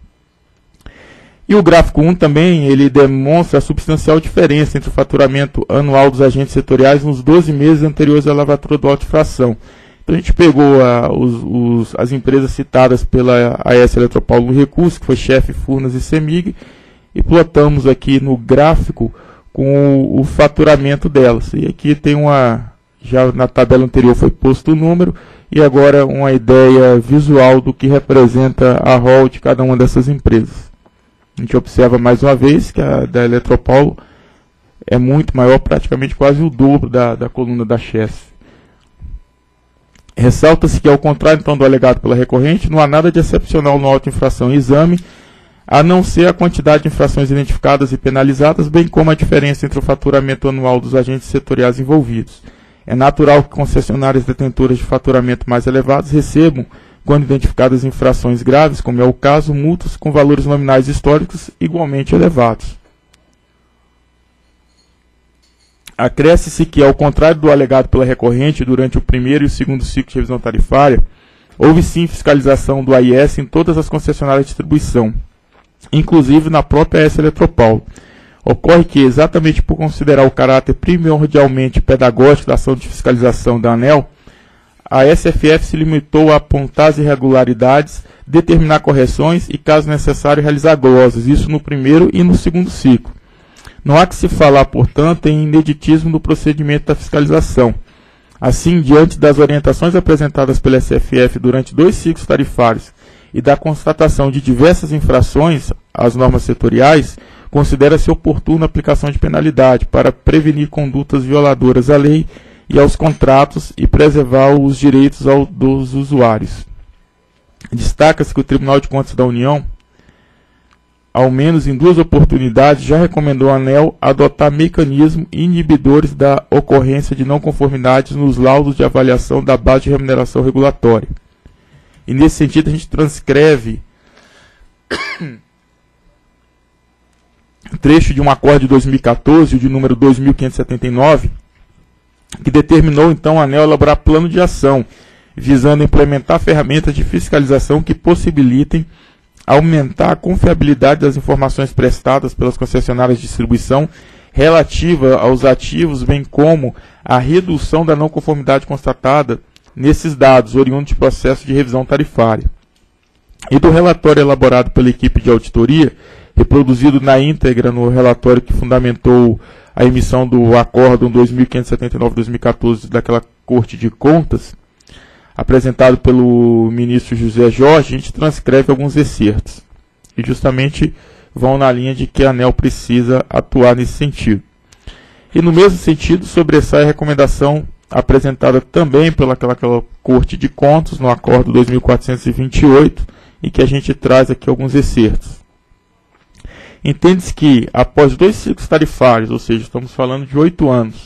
E o gráfico um também, ele demonstra a substancial diferença entre o faturamento anual dos agentes setoriais nos doze meses anteriores à lavatura do auto de infração. Então a gente pegou a, os, os, as empresas citadas pela A S Eletropaulo no recurso, que foi Chess, Furnas e Semig, e plotamos aqui no gráfico com o, o faturamento delas. E aqui tem uma, já na tabela anterior foi posto o número, e agora uma ideia visual do que representa a R O L de cada uma dessas empresas. A gente observa mais uma vez que a da Eletropaulo é muito maior, praticamente quase o dobro da, da coluna da Chess. Ressalta-se que, ao contrário então do alegado pela recorrente, não há nada de excepcional no auto de infração e exame, a não ser a quantidade de infrações identificadas e penalizadas, bem como a diferença entre o faturamento anual dos agentes setoriais envolvidos. É natural que concessionárias detentoras de faturamento mais elevados recebam, quando identificadas infrações graves, como é o caso, multas com valores nominais históricos igualmente elevados. Acresce-se que, ao contrário do alegado pela recorrente, durante o primeiro e o segundo ciclo de revisão tarifária, houve sim fiscalização do A I S em todas as concessionárias de distribuição, inclusive na própria A S Eletropaulo. Ocorre que, exatamente por considerar o caráter primordialmente pedagógico da ação de fiscalização da ANEEL, a S F F se limitou a apontar as irregularidades, determinar correções e, caso necessário, realizar glosas, isso no primeiro e no segundo ciclo. Não há que se falar, portanto, em ineditismo do procedimento da fiscalização. Assim, diante das orientações apresentadas pela S F F durante dois ciclos tarifários e da constatação de diversas infrações às normas setoriais, considera-se oportuna a aplicação de penalidade para prevenir condutas violadoras à lei e aos contratos e preservar os direitos ao, dos usuários. Destaca-se que o Tribunal de Contas da União, ao menos em duas oportunidades, já recomendou à ANEEL adotar mecanismos inibidores da ocorrência de não conformidades nos laudos de avaliação da base de remuneração regulatória. E nesse sentido a gente transcreve trecho de um acordo de dois mil e quatorze, de número dois mil quinhentos e setenta e nove, que determinou então a ANEEL elaborar plano de ação, visando implementar ferramentas de fiscalização que possibilitem aumentar a confiabilidade das informações prestadas pelas concessionárias de distribuição relativa aos ativos, bem como a redução da não conformidade constatada nesses dados, oriundos de processo de revisão tarifária. E do relatório elaborado pela equipe de auditoria, reproduzido na íntegra no relatório que fundamentou a emissão do Acórdão dois mil quinhentos e setenta e nove barra dois mil e quatorze daquela Corte de Contas, apresentado pelo ministro José Jorge, a gente transcreve alguns excertos. E justamente vão na linha de que a ANEEL precisa atuar nesse sentido. E no mesmo sentido, sobressai a recomendação apresentada também pelaquela aquela Corte de Contas, no Acordo dois mil quatrocentos e vinte e oito, em que a gente traz aqui alguns excertos. Entende-se que, após dois ciclos tarifários, ou seja, estamos falando de oito anos,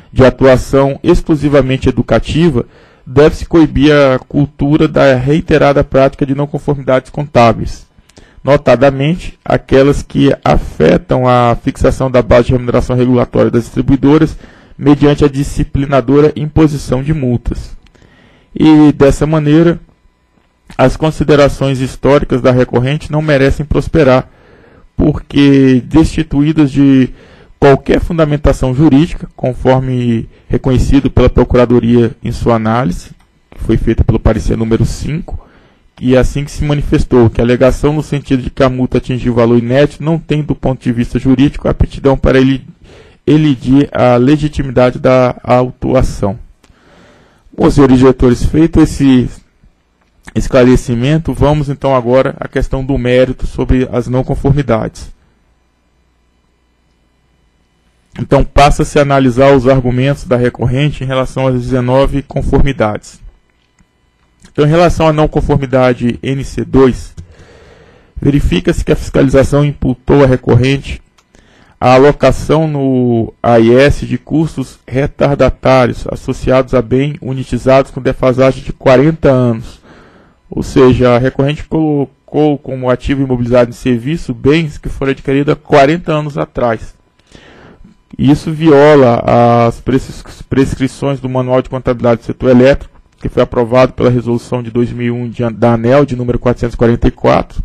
de atuação exclusivamente educativa, deve-se coibir a cultura da reiterada prática de não conformidades contábeis, notadamente aquelas que afetam a fixação da base de remuneração regulatória das distribuidoras mediante a disciplinadora imposição de multas. E, dessa maneira, as considerações históricas da recorrente não merecem prosperar, porque destituídas de qualquer fundamentação jurídica, conforme reconhecido pela Procuradoria em sua análise, que foi feita pelo parecer número cinco, e assim que se manifestou que a alegação no sentido de que a multa atingiu valor inédito não tem, do ponto de vista jurídico, a aptidão para ele elidir a legitimidade da autuação. Bom, senhores diretores, feito esse esclarecimento, vamos então agora à questão do mérito sobre as não conformidades. Então passa-se a analisar os argumentos da recorrente em relação às dezenove conformidades. Então, em relação à não conformidade N C dois, verifica-se que a fiscalização imputou à recorrente a alocação no A I S de custos retardatários associados a bem unitizados com defasagem de quarenta anos. Ou seja, a recorrente colocou como ativo imobilizado em serviço bens que foram adquiridos há quarenta anos atrás. Isso viola as prescrições do Manual de Contabilidade do Setor Elétrico, que foi aprovado pela resolução de dois mil e um de, da ANEEL, de número quatrocentos e quarenta e quatro.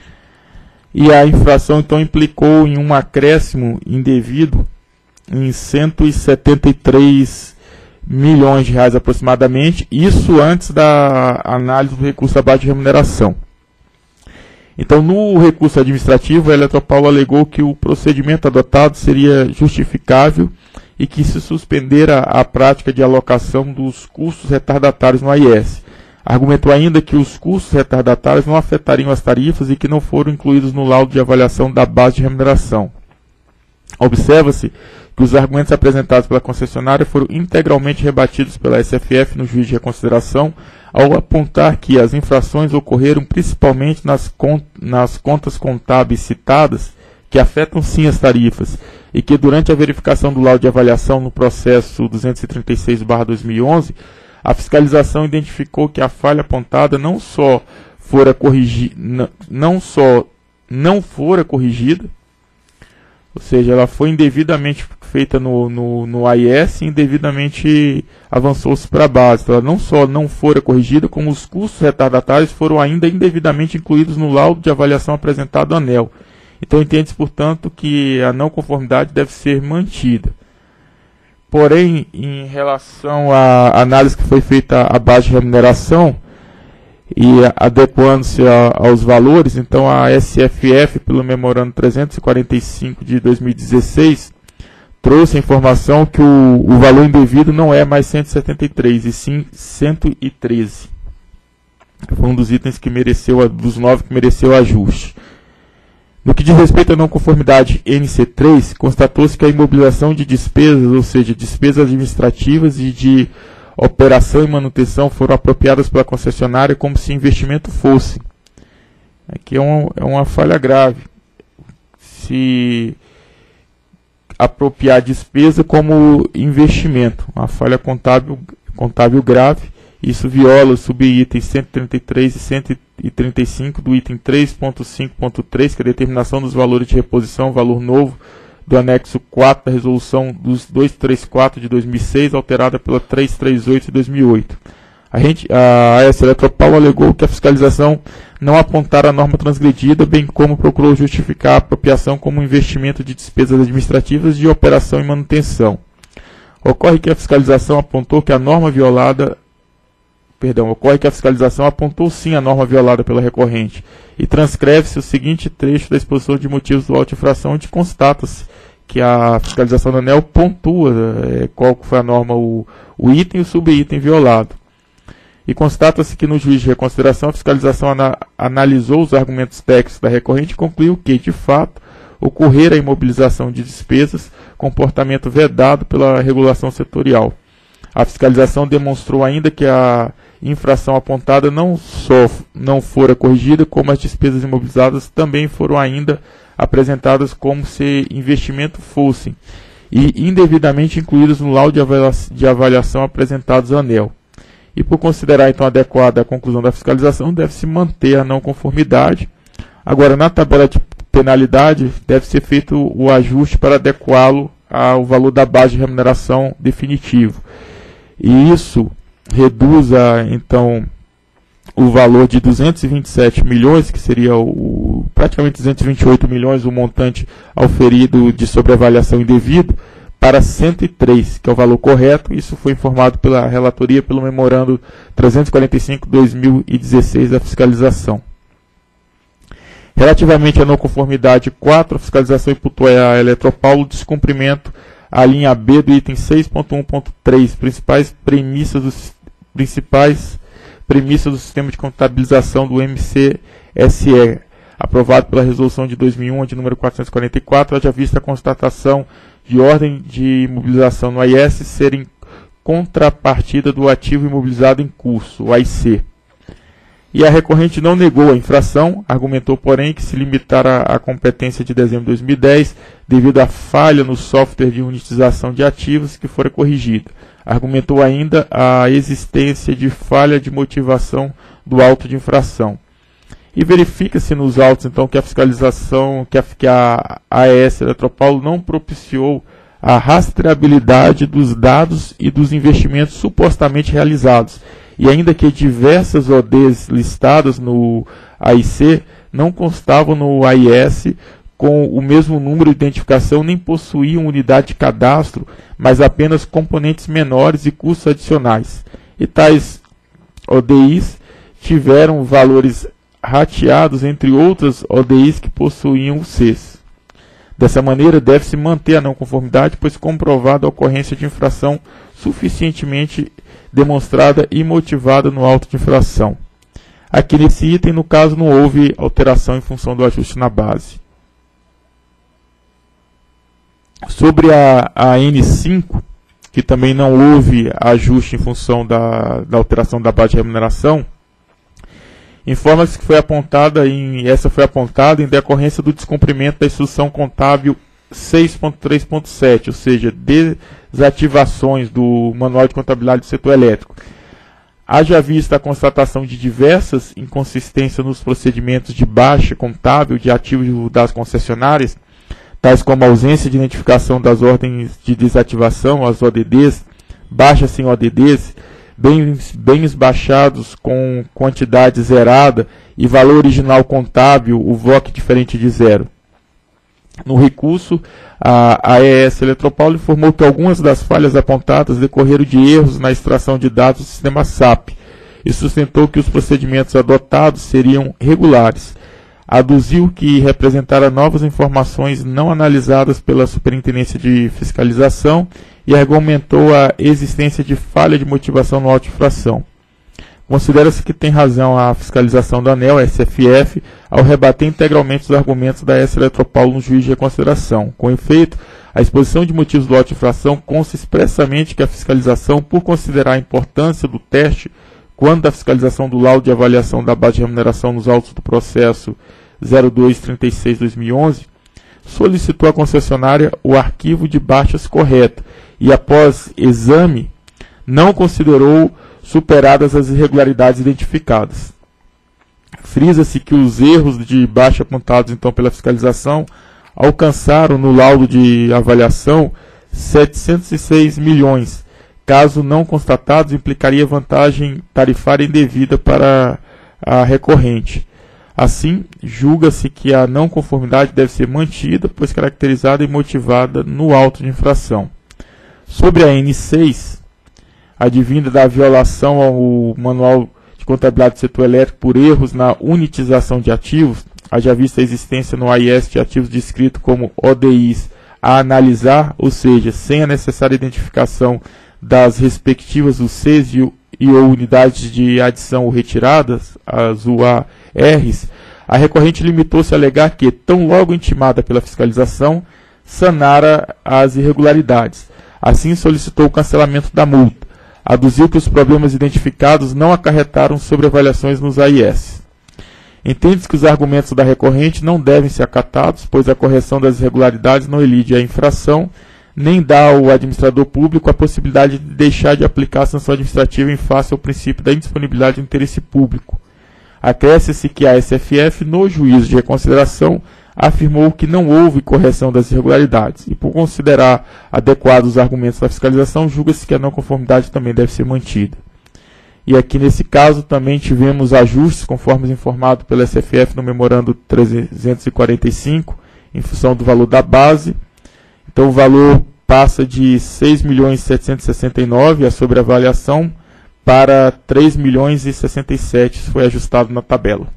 E a infração, então, implicou em um acréscimo indevido em cento e setenta e três milhões de reais aproximadamente, isso antes da análise do recurso à base de remuneração. Então, no recurso administrativo, a Eletropaulo alegou que o procedimento adotado seria justificável e que se suspendera a prática de alocação dos custos retardatários no A I S. Argumentou ainda que os custos retardatários não afetariam as tarifas e que não foram incluídos no laudo de avaliação da base de remuneração. Observa-se que os argumentos apresentados pela concessionária foram integralmente rebatidos pela S F F no juízo de reconsideração, ao apontar que as infrações ocorreram principalmente nas, cont nas contas contábeis citadas, que afetam sim as tarifas, e que durante a verificação do laudo de avaliação no processo duzentos e trinta e seis barra dois mil e onze, a fiscalização identificou que a falha apontada não só fora corrigida, não só não fora corrigida, ou seja, ela foi indevidamente feita no, no, no A I S e indevidamente avançou-se para a base. Então, ela não só não fora corrigida, como os custos retardatários foram ainda indevidamente incluídos no laudo de avaliação apresentado à ANEEL. Então, entende-se, portanto, que a não conformidade deve ser mantida. Porém, em relação à análise que foi feita à base de remuneração, e adequando-se aos valores, então a S F F, pelo memorando trezentos e quarenta e cinco de dois mil e dezesseis, trouxe a informação que o, o valor indevido não é mais cento e setenta e três, e sim cento e treze. Foi um dos itens que mereceu, dos nove que mereceu ajuste. No que diz respeito à não conformidade N C três, constatou-se que a imobilização de despesas, ou seja, despesas administrativas e de operação e manutenção, foram apropriadas pela concessionária como se investimento fosse. Aqui é, um, é uma falha grave. Se apropriar despesa como investimento, uma falha contábil, contábil grave, isso viola os subitens cento e trinta e três e cento e trinta e cinco do item três ponto cinco ponto três, que é a determinação dos valores de reposição, valor novo, do anexo quatro da resolução dos duzentos e trinta e quatro de dois mil e seis, alterada pela trezentos e trinta e oito de dois mil e oito. A, gente, a AS Eletropaulo alegou que a fiscalização não apontara a norma transgredida, bem como procurou justificar a apropriação como investimento de despesas administrativas de operação e manutenção. Ocorre que a fiscalização apontou que a norma violada Perdão, ocorre que a fiscalização apontou sim a norma violada pela recorrente e transcreve-se o seguinte trecho da exposição de motivos do auto de infração, onde constata-se que a fiscalização da ANEEL pontua é, qual foi a norma, o, o item e o subitem violado. E constata-se que no juízo de reconsideração a fiscalização ana, analisou os argumentos técnicos da recorrente e concluiu que, de fato, ocorrera a imobilização de despesas, comportamento vedado pela regulação setorial. A fiscalização demonstrou ainda que a infração apontada não só não fora corrigida, como as despesas imobilizadas também foram ainda apresentadas como se investimento fossem. e indevidamente incluídos no laudo de avaliação, de avaliação apresentados ao ANEEL. E por considerar então adequada a conclusão da fiscalização, deve-se manter a não conformidade. Agora, na tabela de penalidade, deve ser feito o ajuste para adequá-lo ao valor da base de remuneração definitivo. E isso reduz a, então, o valor de duzentos e vinte e sete milhões, que seria o, praticamente duzentos e vinte e oito milhões, o montante auferido de sobreavaliação indevido, para cento e três, que é o valor correto. Isso foi informado pela relatoria pelo memorando trezentos e quarenta e cinco barra dois mil e dezesseis da fiscalização. Relativamente à não conformidade quatro, a fiscalização imputou à Eletropaulo descumprimento à linha B do item seis ponto um ponto três, principais premissas do, principais premissas do sistema de contabilização do M C S E, aprovado pela resolução de dois mil e um, de número quatrocentos e quarenta e quatro, haja vista a constatação de ordem de imobilização no A I S serem contrapartida do ativo imobilizado em curso, o A I C. E a recorrente não negou a infração, argumentou, porém, que se limitara à competência de dezembro de dois mil e dez devido à falha no software de unitização de ativos que fora corrigida. Argumentou ainda a existência de falha de motivação do auto de infração. E verifica-se nos autos, então, que a fiscalização, que a, que a A E S Eletropaulo não propiciou a rastreabilidade dos dados e dos investimentos supostamente realizados, e ainda que diversas O Ds listadas no A I C não constavam no A I S com o mesmo número de identificação, nem possuíam unidade de cadastro, mas apenas componentes menores e custos adicionais. E tais O D Is tiveram valores rateados entre outras O D Is que possuíam o C E S. Dessa maneira, deve-se manter a não conformidade, pois comprovada a ocorrência de infração suficientemente demonstrada e motivada no auto de infração. Aqui nesse item, no caso, não houve alteração em função do ajuste na base. Sobre a, a N cinco, que também não houve ajuste em função da, da alteração da base de remuneração, informa-se que foi apontada em, essa foi apontada em decorrência do descumprimento da instrução contábil seis ponto três ponto sete, ou seja, desativações do Manual de Contabilidade do Setor Elétrico. Haja vista a constatação de diversas inconsistências nos procedimentos de baixa contábil de ativos das concessionárias, tais como a ausência de identificação das ordens de desativação, as O D Ds, baixa sem O D Ds, bens, bens baixados com quantidade zerada e valor original contábil, o V O C diferente de zero. No recurso, a A E S Eletropaulo informou que algumas das falhas apontadas decorreram de erros na extração de dados do sistema S A P e sustentou que os procedimentos adotados seriam regulares. Aduziu que representara novas informações não analisadas pela Superintendência de Fiscalização e argumentou a existência de falha de motivação no auto de infração. Considera-se que tem razão a fiscalização da ANEEL, S F F, ao rebater integralmente os argumentos da A S Eletropaulo no juízo de reconsideração. Com efeito, a exposição de motivos do auto de infração consta expressamente que a fiscalização, por considerar a importância do teste quando da fiscalização do laudo de avaliação da base de remuneração nos autos do processo zero dois trinta e seis barra dois mil e onze, solicitou à concessionária o arquivo de baixas correto e, após exame, não considerou superadas as irregularidades identificadas. Frisa-se que os erros de baixa apontados então pela fiscalização alcançaram no laudo de avaliação setecentos e seis milhões. Caso não constatados, implicaria vantagem tarifária indevida para a recorrente. Assim, julga-se que a não conformidade deve ser mantida, pois caracterizada e motivada no auto de infração. Sobre a N seis, advinda da violação ao Manual de Contabilidade do Setor Elétrico por erros na unitização de ativos, haja vista a existência no A I S de ativos descritos como O D Is a analisar, ou seja, sem a necessária identificação das respectivas U Cs e, e ou unidades de adição ou retiradas, as U A Rs, a recorrente limitou-se a alegar que, tão logo intimada pela fiscalização, sanara as irregularidades. Assim, solicitou o cancelamento da multa. Aduziu que os problemas identificados não acarretaram sobreavaliações nos A I S. Entende-se que os argumentos da recorrente não devem ser acatados, pois a correção das irregularidades não elide a infração, nem dá ao administrador público a possibilidade de deixar de aplicar a sanção administrativa em face ao princípio da indisponibilidade do interesse público. Acresce-se que a S F F, no juízo de reconsideração, afirmou que não houve correção das irregularidades e, por considerar adequados os argumentos da fiscalização, julga-se que a não conformidade também deve ser mantida. E aqui nesse caso também tivemos ajustes, conforme informado pela S F F no memorando trezentos e quarenta e cinco, em função do valor da base. Então o valor passa de seis milhões setecentos e sessenta e nove, a sobreavaliação, para três milhões e sessenta e sete, isso foi ajustado na tabela.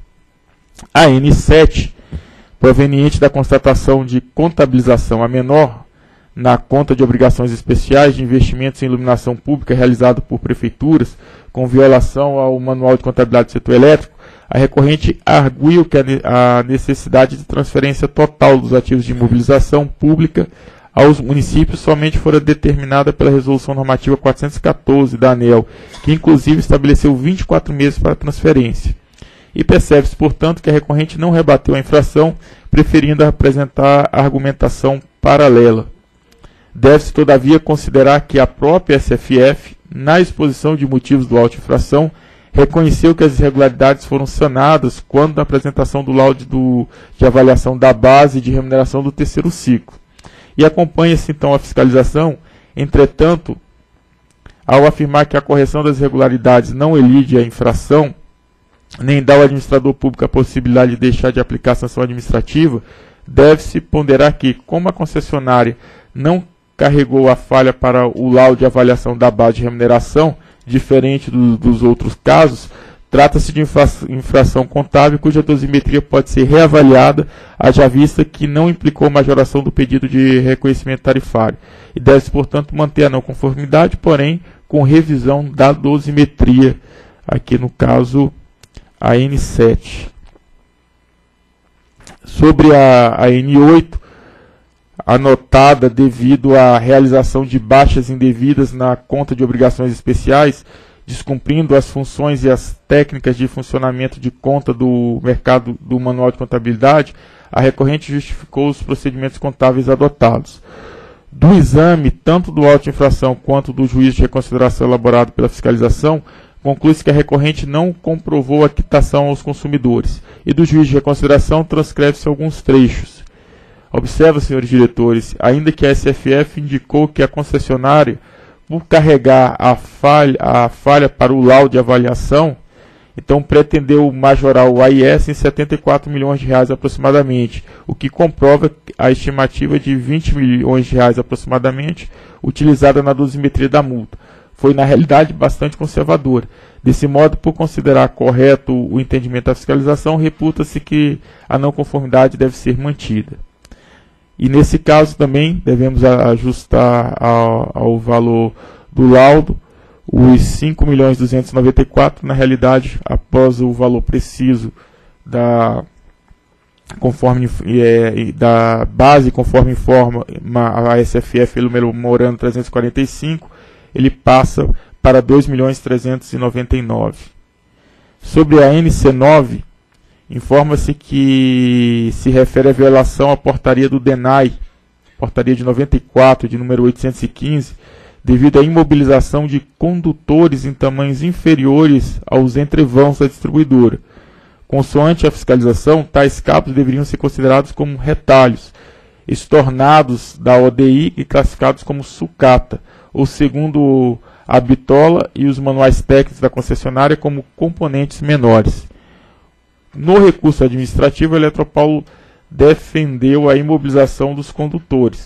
A N sete, proveniente da constatação de contabilização a menor na conta de obrigações especiais de investimentos em iluminação pública realizado por prefeituras, com violação ao Manual de Contabilidade do Setor Elétrico, a recorrente arguiu que a necessidade de transferência total dos ativos de imobilização pública aos municípios somente fora determinada pela Resolução Normativa quatrocentos e quatorze da ANEEL, que inclusive estabeleceu vinte e quatro meses para a transferência. E percebe-se, portanto, que a recorrente não rebateu a infração, preferindo apresentar a argumentação paralela. Deve-se, todavia, considerar que a própria S F F, na exposição de motivos do auto de infração, reconheceu que as irregularidades foram sanadas quando da apresentação do laudo do, de avaliação da base de remuneração do terceiro ciclo. E acompanha-se então a fiscalização, entretanto, ao afirmar que a correção das irregularidades não elide a infração, nem dá ao administrador público a possibilidade de deixar de aplicar a sanção administrativa, deve-se ponderar que, como a concessionária não carregou a falha para o laudo de avaliação da base de remuneração, diferente do, dos outros casos, trata-se de infra infração contábil cuja dosimetria pode ser reavaliada, haja vista que não implicou majoração do pedido de reconhecimento tarifário. E deve-se, portanto, manter a não conformidade, porém, com revisão da dosimetria, aqui no caso, a N sete. Sobre a, a N oito, anotada devido à realização de baixas indevidas na conta de obrigações especiais, descumprindo as funções e as técnicas de funcionamento de conta do mercado do Manual de Contabilidade, a recorrente justificou os procedimentos contábeis adotados. Do exame, tanto do auto de infração quanto do juízo de reconsideração elaborado pela fiscalização, conclui-se que a recorrente não comprovou a quitação aos consumidores, e do juízo de reconsideração transcreve-se alguns trechos. Observa, senhores diretores, ainda que a S F F indicou que a concessionária, por carregar a falha, a falha para o laudo de avaliação, então pretendeu majorar o A I S em setenta e quatro milhões de reais aproximadamente, o que comprova a estimativa de vinte milhões de reais aproximadamente utilizada na dosimetria da multa. Foi, na realidade, bastante conservadora. Desse modo, por considerar correto o entendimento da fiscalização, reputa-se que a não conformidade deve ser mantida. E nesse caso também devemos ajustar ao, ao valor do laudo os cinco milhões duzentos e noventa e quatro, na realidade, após o valor preciso da, conforme, é, da base, conforme informa a S F F pelo memorando trezentos e quarenta e cinco, ele passa para dois milhões trezentos e noventa e nove. Sobre a N C nove, informa-se que se refere à violação à portaria do D E N A I, portaria de noventa e quatro, de número oitocentos e quinze, devido à imobilização de condutores em tamanhos inferiores aos entrevãos da distribuidora. Consoante a fiscalização, tais cabos deveriam ser considerados como retalhos, estornados da O D I e classificados como sucata, ou segundo a bitola e os manuais técnicos da concessionária como componentes menores. No recurso administrativo, a Eletropaulo defendeu a imobilização dos condutores.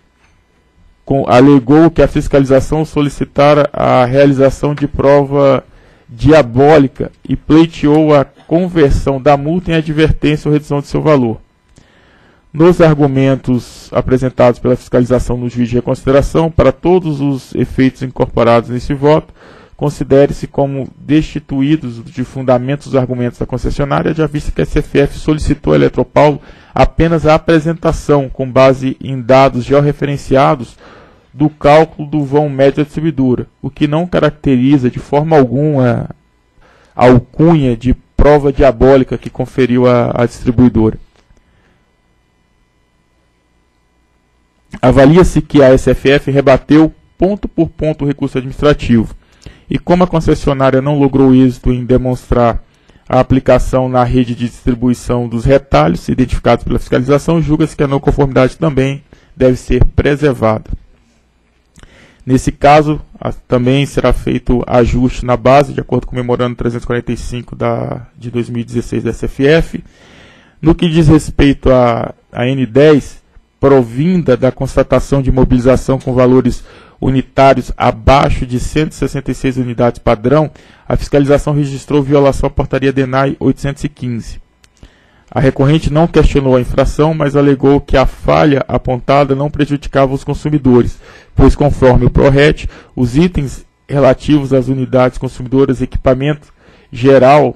Com, alegou que a fiscalização solicitara a realização de prova diabólica e pleiteou a conversão da multa em advertência ou redução de seu valor. Nos argumentos apresentados pela fiscalização no juízo de reconsideração, para todos os efeitos incorporados nesse voto, considere-se como destituídos de fundamentos os argumentos da concessionária, já vista que a S F F solicitou à Eletropaulo apenas a apresentação, com base em dados georreferenciados, do cálculo do vão médio da distribuidora, o que não caracteriza de forma alguma a alcunha de prova diabólica que conferiu à distribuidora. avalia-se que a S F F rebateu ponto por ponto o recurso administrativo. E como a concessionária não logrou êxito em demonstrar a aplicação na rede de distribuição dos retalhos identificados pela fiscalização, julga-se que a não conformidade também deve ser preservada. Nesse caso, a, também será feito ajuste na base, de acordo com o memorando trezentos e quarenta e cinco da, de dois mil e dezesseis da S F F. No que diz respeito a, a N dez, provinda da constatação de mobilização com valores unitários abaixo de cento e sessenta e seis unidades padrão, a fiscalização registrou violação à portaria D E N A I oitocentos e quinze. A recorrente não questionou a infração, mas alegou que a falha apontada não prejudicava os consumidores, pois, conforme o PRORET, os itens relativos às unidades consumidoras e equipamento geral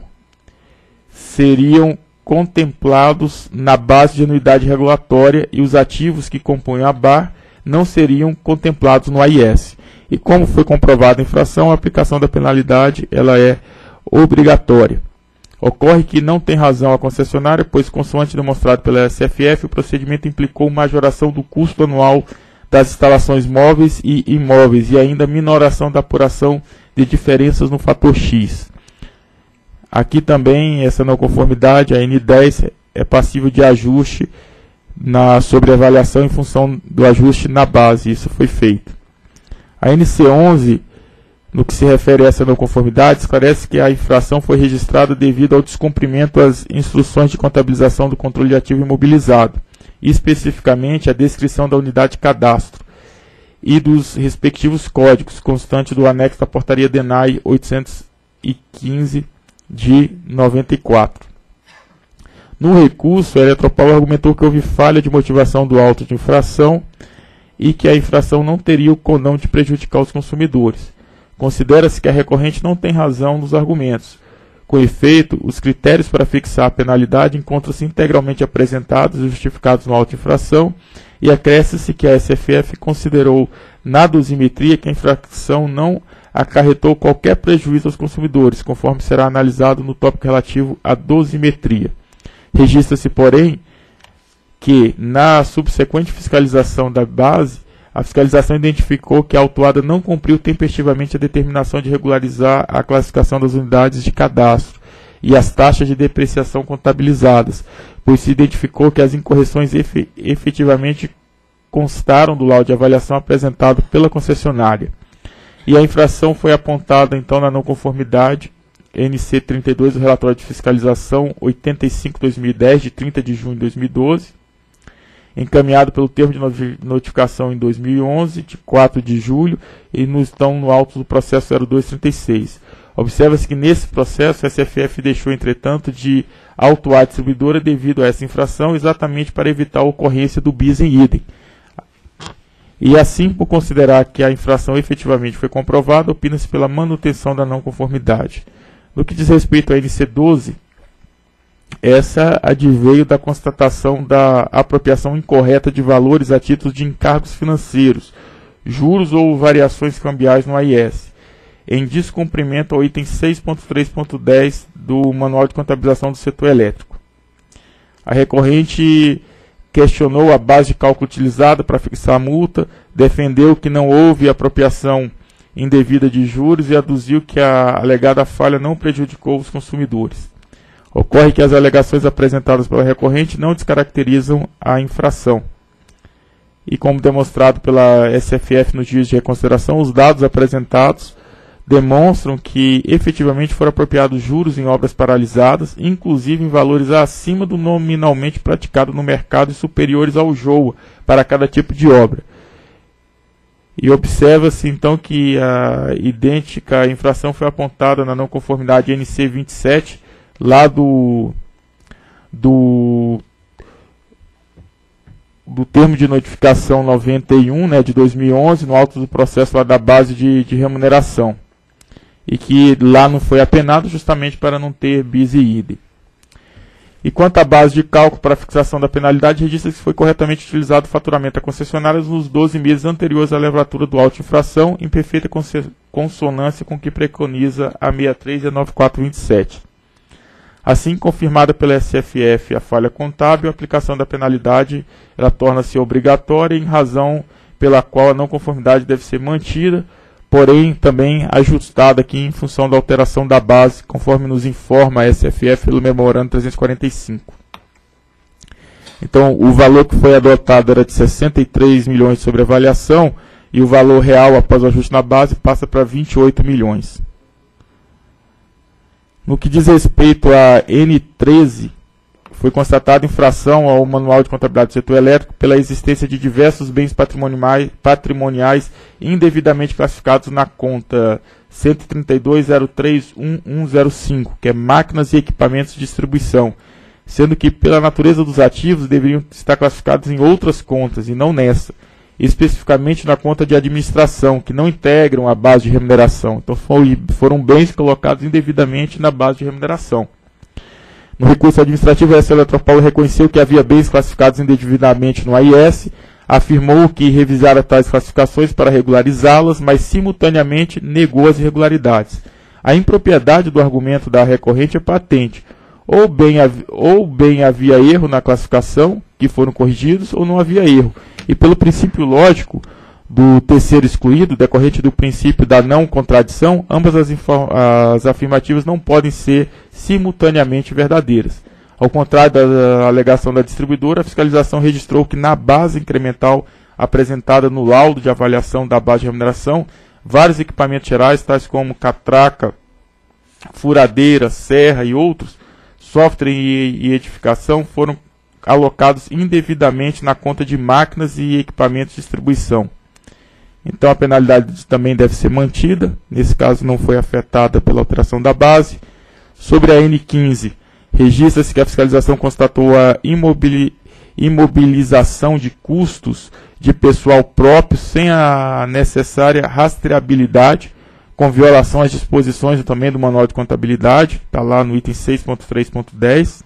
seriam contemplados na base de anuidade regulatória e os ativos que compunham a B A R não seriam contemplados no A I S. E como foi comprovada a infração, a aplicação da penalidade ela é obrigatória. Ocorre que não tem razão a concessionária, pois, consoante demonstrado pela S F F, o procedimento implicou majoração do custo anual das instalações móveis e imóveis e ainda minoração da apuração de diferenças no fator X. Aqui também, essa não conformidade, a N dez, é passível de ajuste na sobreavaliação em função do ajuste na base. Isso foi feito. A N C onze, no que se refere a essa não conformidade, esclarece que a infração foi registrada devido ao descumprimento às instruções de contabilização do controle de ativo imobilizado, e especificamente a descrição da unidade de cadastro e dos respectivos códigos, constante do anexo da portaria D E N A I oitocentos e quinze de noventa e quatro. No recurso, a Eletropaulo argumentou que houve falha de motivação do auto de infração e que a infração não teria o condão de prejudicar os consumidores. Considera-se que a recorrente não tem razão nos argumentos. Com efeito, os critérios para fixar a penalidade encontram-se integralmente apresentados e justificados no auto de infração, e acresce-se que a S F F considerou na dosimetria que a infração não acarretou qualquer prejuízo aos consumidores, conforme será analisado no tópico relativo à dosimetria. Registra-se, porém, que na subsequente fiscalização da base, a fiscalização identificou que a autuada não cumpriu tempestivamente a determinação de regularizar a classificação das unidades de cadastro e as taxas de depreciação contabilizadas, pois se identificou que as incorreções efe, efetivamente constaram do laudo de avaliação apresentado pela concessionária. E a infração foi apontada, então, na não conformidade N C trinta e dois do relatório de fiscalização oitenta e cinco barra dois mil e dez, de trinta de junho de dois mil e doze, encaminhado pelo termo de notificação em dois mil e onze, de quatro de julho, e no, estão no auto do processo zero dois trinta e seis. Observa-se que nesse processo a S F F deixou, entretanto, de autuar a distribuidora devido a essa infração, exatamente para evitar a ocorrência do bis em idem. E assim, por considerar que a infração efetivamente foi comprovada, opina-se pela manutenção da não conformidade. No que diz respeito à N C doze, essa adveio da constatação da apropriação incorreta de valores a título de encargos financeiros, juros ou variações cambiais no A I S, em descumprimento ao item seis ponto três ponto dez do Manual de Contabilização do Setor Elétrico. A recorrente questionou a base de cálculo utilizada para fixar a multa, defendeu que não houve apropriação indevida de juros e aduziu que a alegada falha não prejudicou os consumidores. Ocorre que as alegações apresentadas pela recorrente não descaracterizam a infração. E como demonstrado pela S F F nos dias de reconsideração, os dados apresentados demonstram que efetivamente foram apropriados juros em obras paralisadas, inclusive em valores acima do nominalmente praticado no mercado e superiores ao J O A para cada tipo de obra. E observa-se então que a idêntica infração foi apontada na não conformidade N C vinte e sete, lá do, do, do termo de notificação noventa e um, né, de dois mil e onze, no auto do processo lá da base de, de remuneração. E que lá não foi apenado justamente para não ter bis e idem. E quanto à base de cálculo para a fixação da penalidade, registra-se que foi corretamente utilizado o faturamento a concessionárias nos doze meses anteriores à levatura do auto de infração, em perfeita consonância com o que preconiza a sessenta e três e a noventa e quatro vinte e sete. Assim, confirmada pela S F F a falha contábil, a aplicação da penalidade ela torna-se obrigatória, em razão pela qual a não conformidade deve ser mantida, porém também ajustada aqui em função da alteração da base, conforme nos informa a S F F pelo memorando trezentos e quarenta e cinco. Então, o valor que foi adotado era de sessenta e três milhões sobre avaliação, e o valor real após o ajuste na base passa para vinte e oito milhões. No que diz respeito a N treze, foi constatada infração ao Manual de Contabilidade do Setor Elétrico pela existência de diversos bens patrimoniais, patrimoniais indevidamente classificados na conta cento e trinta e dois zero três um um zero cinco, que é máquinas e equipamentos de distribuição, sendo que, pela natureza dos ativos, deveriam estar classificados em outras contas e não nessa, especificamente na conta de administração, que não integram a base de remuneração. Então foi, foram bens colocados indevidamente na base de remuneração. No recurso administrativo, a S Eletropaulo reconheceu que havia bens classificados indevidamente no A I S, afirmou que revisara tais classificações para regularizá-las, mas simultaneamente negou as irregularidades. A impropriedade do argumento da recorrente é patente. Ou bem, ou bem havia erro na classificação, que foram corrigidos, ou não havia erro. E pelo princípio lógico do terceiro excluído, decorrente do princípio da não contradição, ambas as, as afirmativas não podem ser simultaneamente verdadeiras. Ao contrário da alegação da distribuidora, a fiscalização registrou que na base incremental apresentada no laudo de avaliação da base de remuneração, vários equipamentos gerais, tais como catraca, furadeira, serra e outros, software e edificação, foram alocados indevidamente na conta de máquinas e equipamentos de distribuição. Então a penalidade também deve ser mantida, nesse caso não foi afetada pela alteração da base. Sobre a N quinze, registra-se que a fiscalização constatou a imobili imobilização de custos de pessoal próprio sem a necessária rastreabilidade, com violação às disposições também do Manual de Contabilidade, está lá no item seis ponto três ponto dez.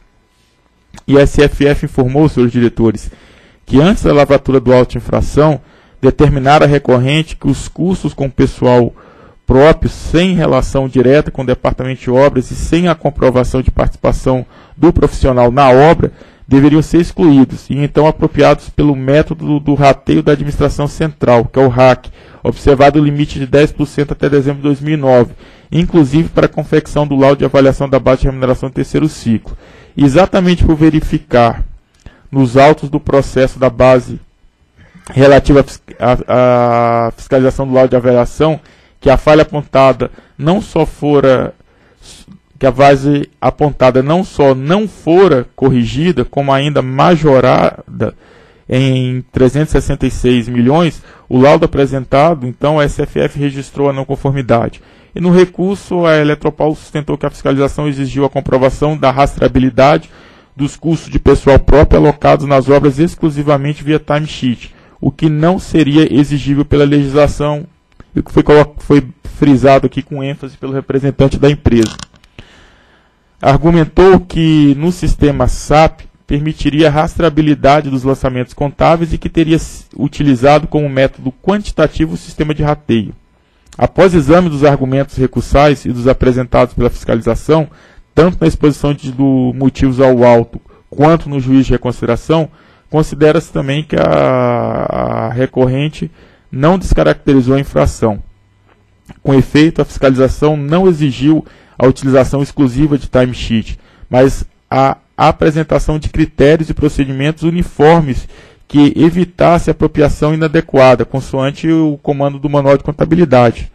E a S F F informou, senhores diretores, que antes da lavatura do auto de infração, determinar a recorrente que os custos com pessoal próprio, sem relação direta com o Departamento de Obras e sem a comprovação de participação do profissional na obra, deveriam ser excluídos e então apropriados pelo método do, do rateio da administração central, que é o R A C, observado o limite de dez por cento até dezembro de dois mil e nove, inclusive para a confecção do laudo de avaliação da base de remuneração do terceiro ciclo. Exatamente por verificar nos autos do processo da base relativa à fiscalização do laudo de avaliação, que a falha apontada não só fora, que a base apontada não só não fora corrigida, como ainda majorada em trezentos e sessenta e seis milhões, o laudo apresentado, então a S F F registrou a não conformidade. E no recurso, a Eletropaulo sustentou que a fiscalização exigiu a comprovação da rastreabilidade dos custos de pessoal próprio alocados nas obras exclusivamente via timesheet, o que não seria exigível pela legislação, e o que foi, foi frisado aqui com ênfase pelo representante da empresa. Argumentou que no sistema S A P permitiria a rastreabilidade dos lançamentos contábeis e que teria utilizado como método quantitativo o sistema de rateio. Após exame dos argumentos recursais e dos apresentados pela fiscalização, tanto na exposição de do motivos ao auto quanto no juízo de reconsideração, considera-se também que a, a recorrente não descaracterizou a infração. Com efeito, a fiscalização não exigiu a utilização exclusiva de timesheet, mas a apresentação de critérios e procedimentos uniformes que evitasse apropriação inadequada, consoante o comando do Manual de Contabilidade.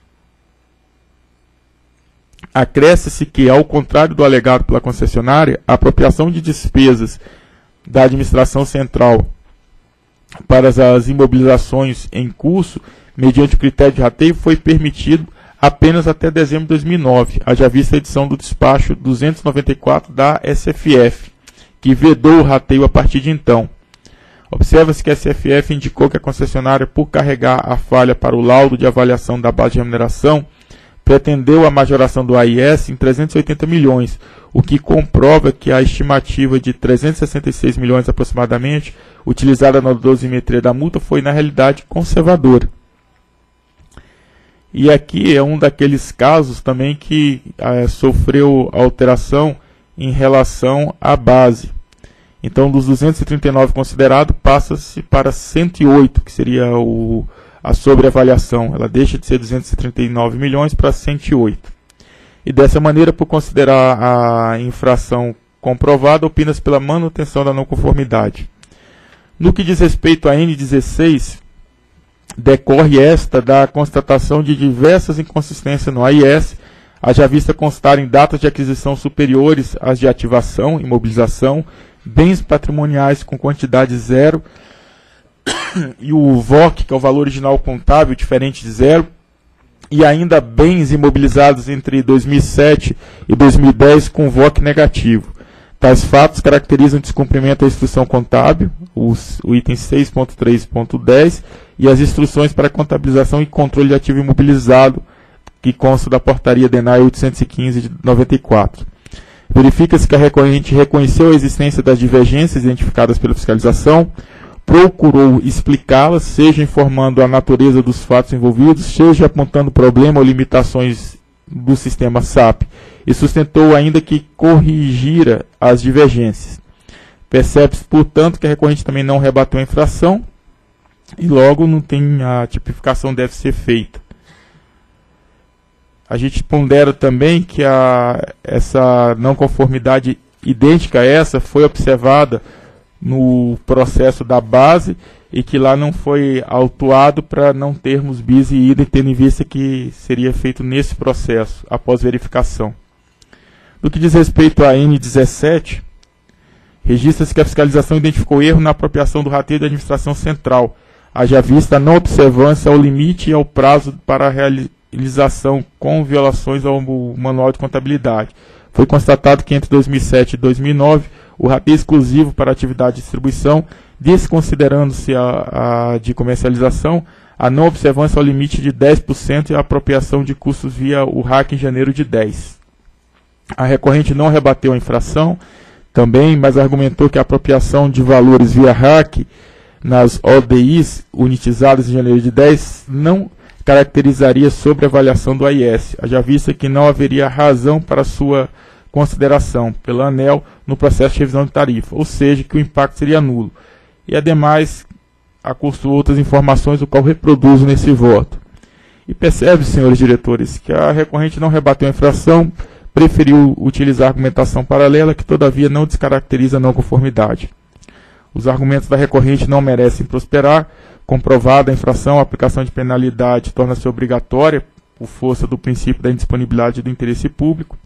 Acresce-se que, ao contrário do alegado pela concessionária, a apropriação de despesas da administração central para as imobilizações em curso, mediante o critério de rateio, foi permitido apenas até dezembro de dois mil e nove, haja vista a edição do despacho duzentos e noventa e quatro da S F F, que vedou o rateio a partir de então. Observa-se que a S F F indicou que a concessionária, por carregar a falha para o laudo de avaliação da base de remuneração, pretendeu a majoração do A I S em trezentos e oitenta milhões, o que comprova que a estimativa de trezentos e sessenta e seis milhões aproximadamente, utilizada na dosimetria da multa, foi na realidade conservadora. E aqui é um daqueles casos também que é, sofreu alteração em relação à base. Então, dos duzentos e trinta e nove considerados, passa-se para cento e oito, que seria o, a sobreavaliação. Ela deixa de ser duzentos e trinta e nove milhões para cento e oito. E dessa maneira, por considerar a infração comprovada, opina-se pela manutenção da não conformidade. No que diz respeito a N dezesseis, decorre esta da constatação de diversas inconsistências no A I S, haja vista constar em datas de aquisição superiores às de ativação, imobilização, bens patrimoniais com quantidade zero, e o V O C, que é o valor original contábil, diferente de zero, e ainda bens imobilizados entre dois mil e sete e dois mil e dez com V O C negativo. Tais fatos caracterizam o descumprimento da instrução contábil, os, o item seis ponto três ponto dez, e as instruções para contabilização e controle de ativo imobilizado, que consta da portaria D E N A I oitocentos e quinze de noventa e quatro. Verifica-se que a recorrente reconheceu a existência das divergências identificadas pela fiscalização, procurou explicá-las, seja informando a natureza dos fatos envolvidos, seja apontando problema ou limitações do sistema S A P, e sustentou ainda que corrigira as divergências. Percebe-se, portanto, que a recorrente também não rebateu a infração, e logo não tem, a tipificação deve ser feita. A gente pondera também que a, essa não conformidade idêntica a essa foi observada no processo da base e que lá não foi autuado para não termos bis e idem, tendo em vista que seria feito nesse processo, após verificação. No que diz respeito a N dezessete, registra-se que a fiscalização identificou erro na apropriação do rateio da administração central, haja vista a não observância ao limite e ao prazo para a realização com violações ao manual de contabilidade. Foi constatado que entre dois mil e sete e dois mil e nove, o rateio exclusivo para a atividade de distribuição, desconsiderando-se a, a de comercialização, a não observância ao limite de dez por cento e a apropriação de custos via o R A C em janeiro de dez por cento. A recorrente não rebateu a infração também, mas argumentou que a apropriação de valores via R A C nas O D Is unitizadas em janeiro de dez por cento não caracterizaria sobreavaliação do A I S, haja vista que não haveria razão para sua consideração pela ANEEL no processo de revisão de tarifa, ou seja, que o impacto seria nulo. E, ademais, acusou outras informações, o qual reproduzo nesse voto. E percebe, senhores diretores, que a recorrente não rebateu a infração, preferiu utilizar argumentação paralela, que todavia não descaracteriza a não conformidade. Os argumentos da recorrente não merecem prosperar. Comprovada a infração, a aplicação de penalidade torna-se obrigatória por força do princípio da indisponibilidade do interesse público.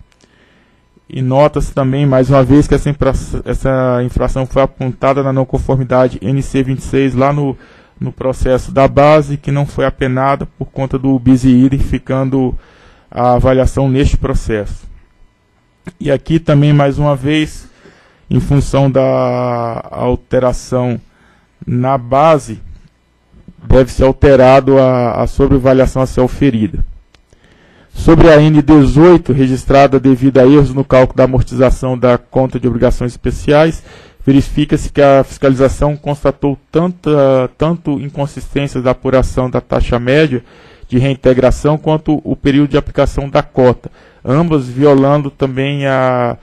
E nota-se também, mais uma vez, que essa, infra essa infração foi apontada na não conformidade N C vinte e seis, lá no, no processo da base, que não foi apenada por conta do bis e idem, ficando a avaliação neste processo. E aqui também, mais uma vez, em função da alteração na base, deve ser alterado a, a sobreavaliação a ser oferida. Sobre a N dezoito, registrada devido a erros no cálculo da amortização da conta de obrigações especiais, verifica-se que a fiscalização constatou tanta, tanto inconsistências da apuração da taxa média de reintegração quanto o período de aplicação da cota, ambas violando também a,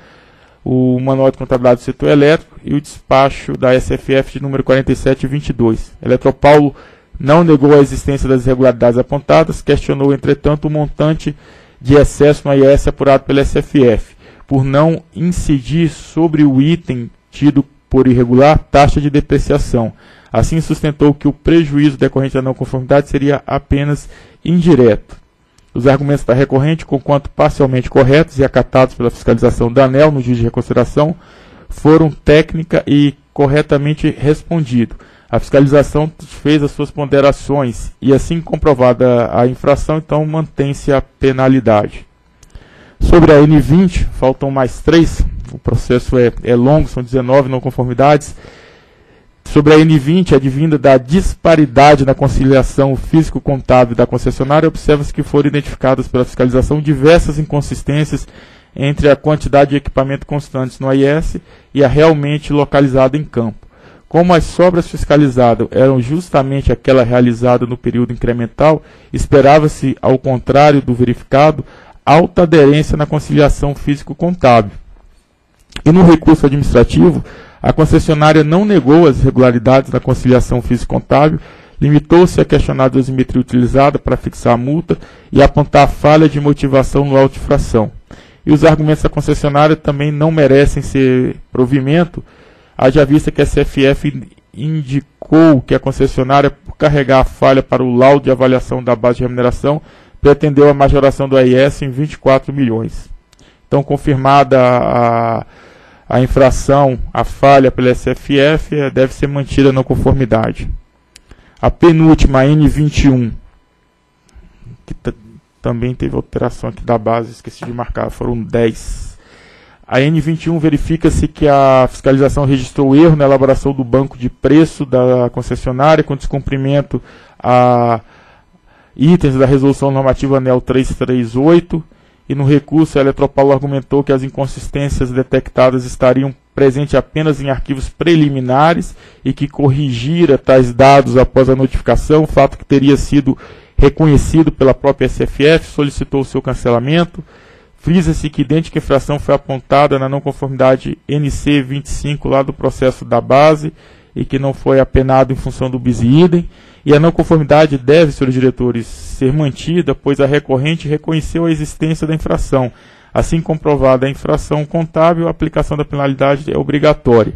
o Manual de Contabilidade do Setor Elétrico e o despacho da S F F de número quarenta e sete vinte e dois. Eletropaulo não negou a existência das irregularidades apontadas, questionou, entretanto, o montante de excesso no I S apurado pela S F F, por não incidir sobre o item tido por irregular taxa de depreciação. Assim, sustentou que o prejuízo decorrente da não conformidade seria apenas indireto. Os argumentos da recorrente, conquanto parcialmente corretos e acatados pela fiscalização da ANEEL no juízo de reconsideração, foram técnica e corretamente respondidos. A fiscalização fez as suas ponderações e, assim comprovada a infração, então mantém-se a penalidade. Sobre a N vinte, faltam mais três, o processo é, é longo, são dezenove não conformidades. Sobre a N vinte, advinda da disparidade na conciliação físico-contábil da concessionária, observa-se que foram identificadas pela fiscalização diversas inconsistências entre a quantidade de equipamento constantes no I S e a realmente localizada em campo. Como as sobras fiscalizadas eram justamente aquela realizada no período incremental, esperava-se, ao contrário do verificado, alta aderência na conciliação físico-contábil. E no recurso administrativo, a concessionária não negou as irregularidades da conciliação físico-contábil, limitou-se a questionar a dosimetria utilizada para fixar a multa e apontar a falha de motivação no auto de infração. E os argumentos da concessionária também não merecem ser provimento, haja vista que a S F F indicou que a concessionária, por carregar a falha para o laudo de avaliação da base de remuneração, pretendeu a majoração do A I S em vinte e quatro milhões. Então, confirmada a, a infração, a falha pela S F F, deve ser mantida na conformidade. A penúltima, a N vinte e um, que também teve alteração aqui da base, esqueci de marcar, foram dez. A N vinte e um verifica-se que a fiscalização registrou erro na elaboração do banco de preço da concessionária, com descumprimento a itens da resolução normativa ANEEL trezentos e trinta e oito, e no recurso a Eletropaulo argumentou que as inconsistências detectadas estariam presentes apenas em arquivos preliminares e que corrigira tais dados após a notificação, fato que teria sido reconhecido pela própria S F F, solicitou o seu cancelamento. Frisa-se que idêntica infração foi apontada na não conformidade N C vinte e cinco lá do processo da base e que não foi apenado em função do bis idem. E a não conformidade deve, senhores diretores, ser mantida, pois a recorrente reconheceu a existência da infração. Assim comprovada a infração contábil, a aplicação da penalidade é obrigatória.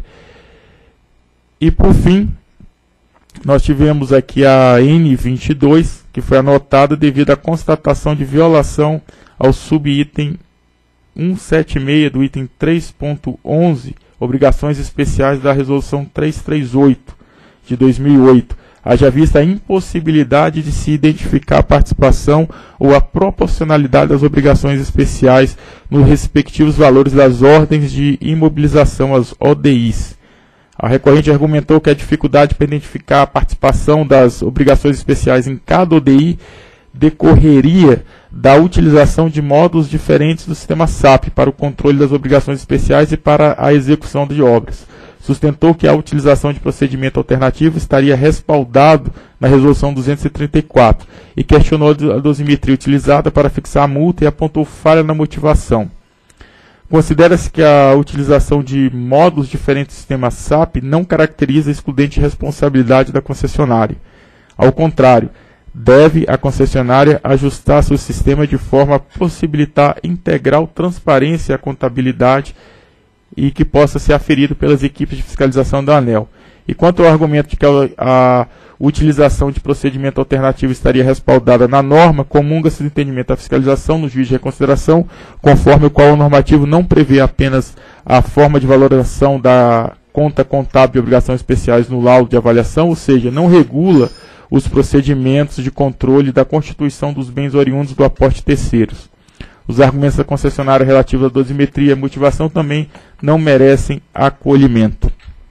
E por fim, nós tivemos aqui a N vinte e dois, que foi anotada devido à constatação de violação ao subitem cento e setenta e seis do item três ponto onze, obrigações especiais da resolução trezentos e trinta e oito de dois mil e oito. Haja vista a impossibilidade de se identificar a participação ou a proporcionalidade das obrigações especiais nos respectivos valores das ordens de imobilização, as O D Is. A recorrente argumentou que a dificuldade para identificar a participação das obrigações especiais em cada O D I decorreria da utilização de módulos diferentes do sistema S A P para o controle das obrigações especiais e para a execução de obras. Sustentou que a utilização de procedimento alternativo estaria respaldado na Resolução duzentos e trinta e quatro e questionou a dosimetria utilizada para fixar a multa e apontou falha na motivação. Considera-se que a utilização de módulos diferentes do sistema S A P não caracteriza a excludente responsabilidade da concessionária. Ao contrário, deve a concessionária ajustar seu sistema de forma a possibilitar integral transparência à contabilidade e que possa ser aferido pelas equipes de fiscalização da ANEEL. E quanto ao argumento de que a, a utilização de procedimento alternativo estaria respaldada na norma, comunga-se do entendimento da fiscalização no juízo de reconsideração, conforme o qual o normativo não prevê apenas a forma de valoração da conta contábil e obrigações especiais no laudo de avaliação, ou seja, não regula os procedimentos de controle da constituição dos bens oriundos do aporte de terceiros. Os argumentos da concessionária relativos à dosimetria e motivação também não merecem acolhimento.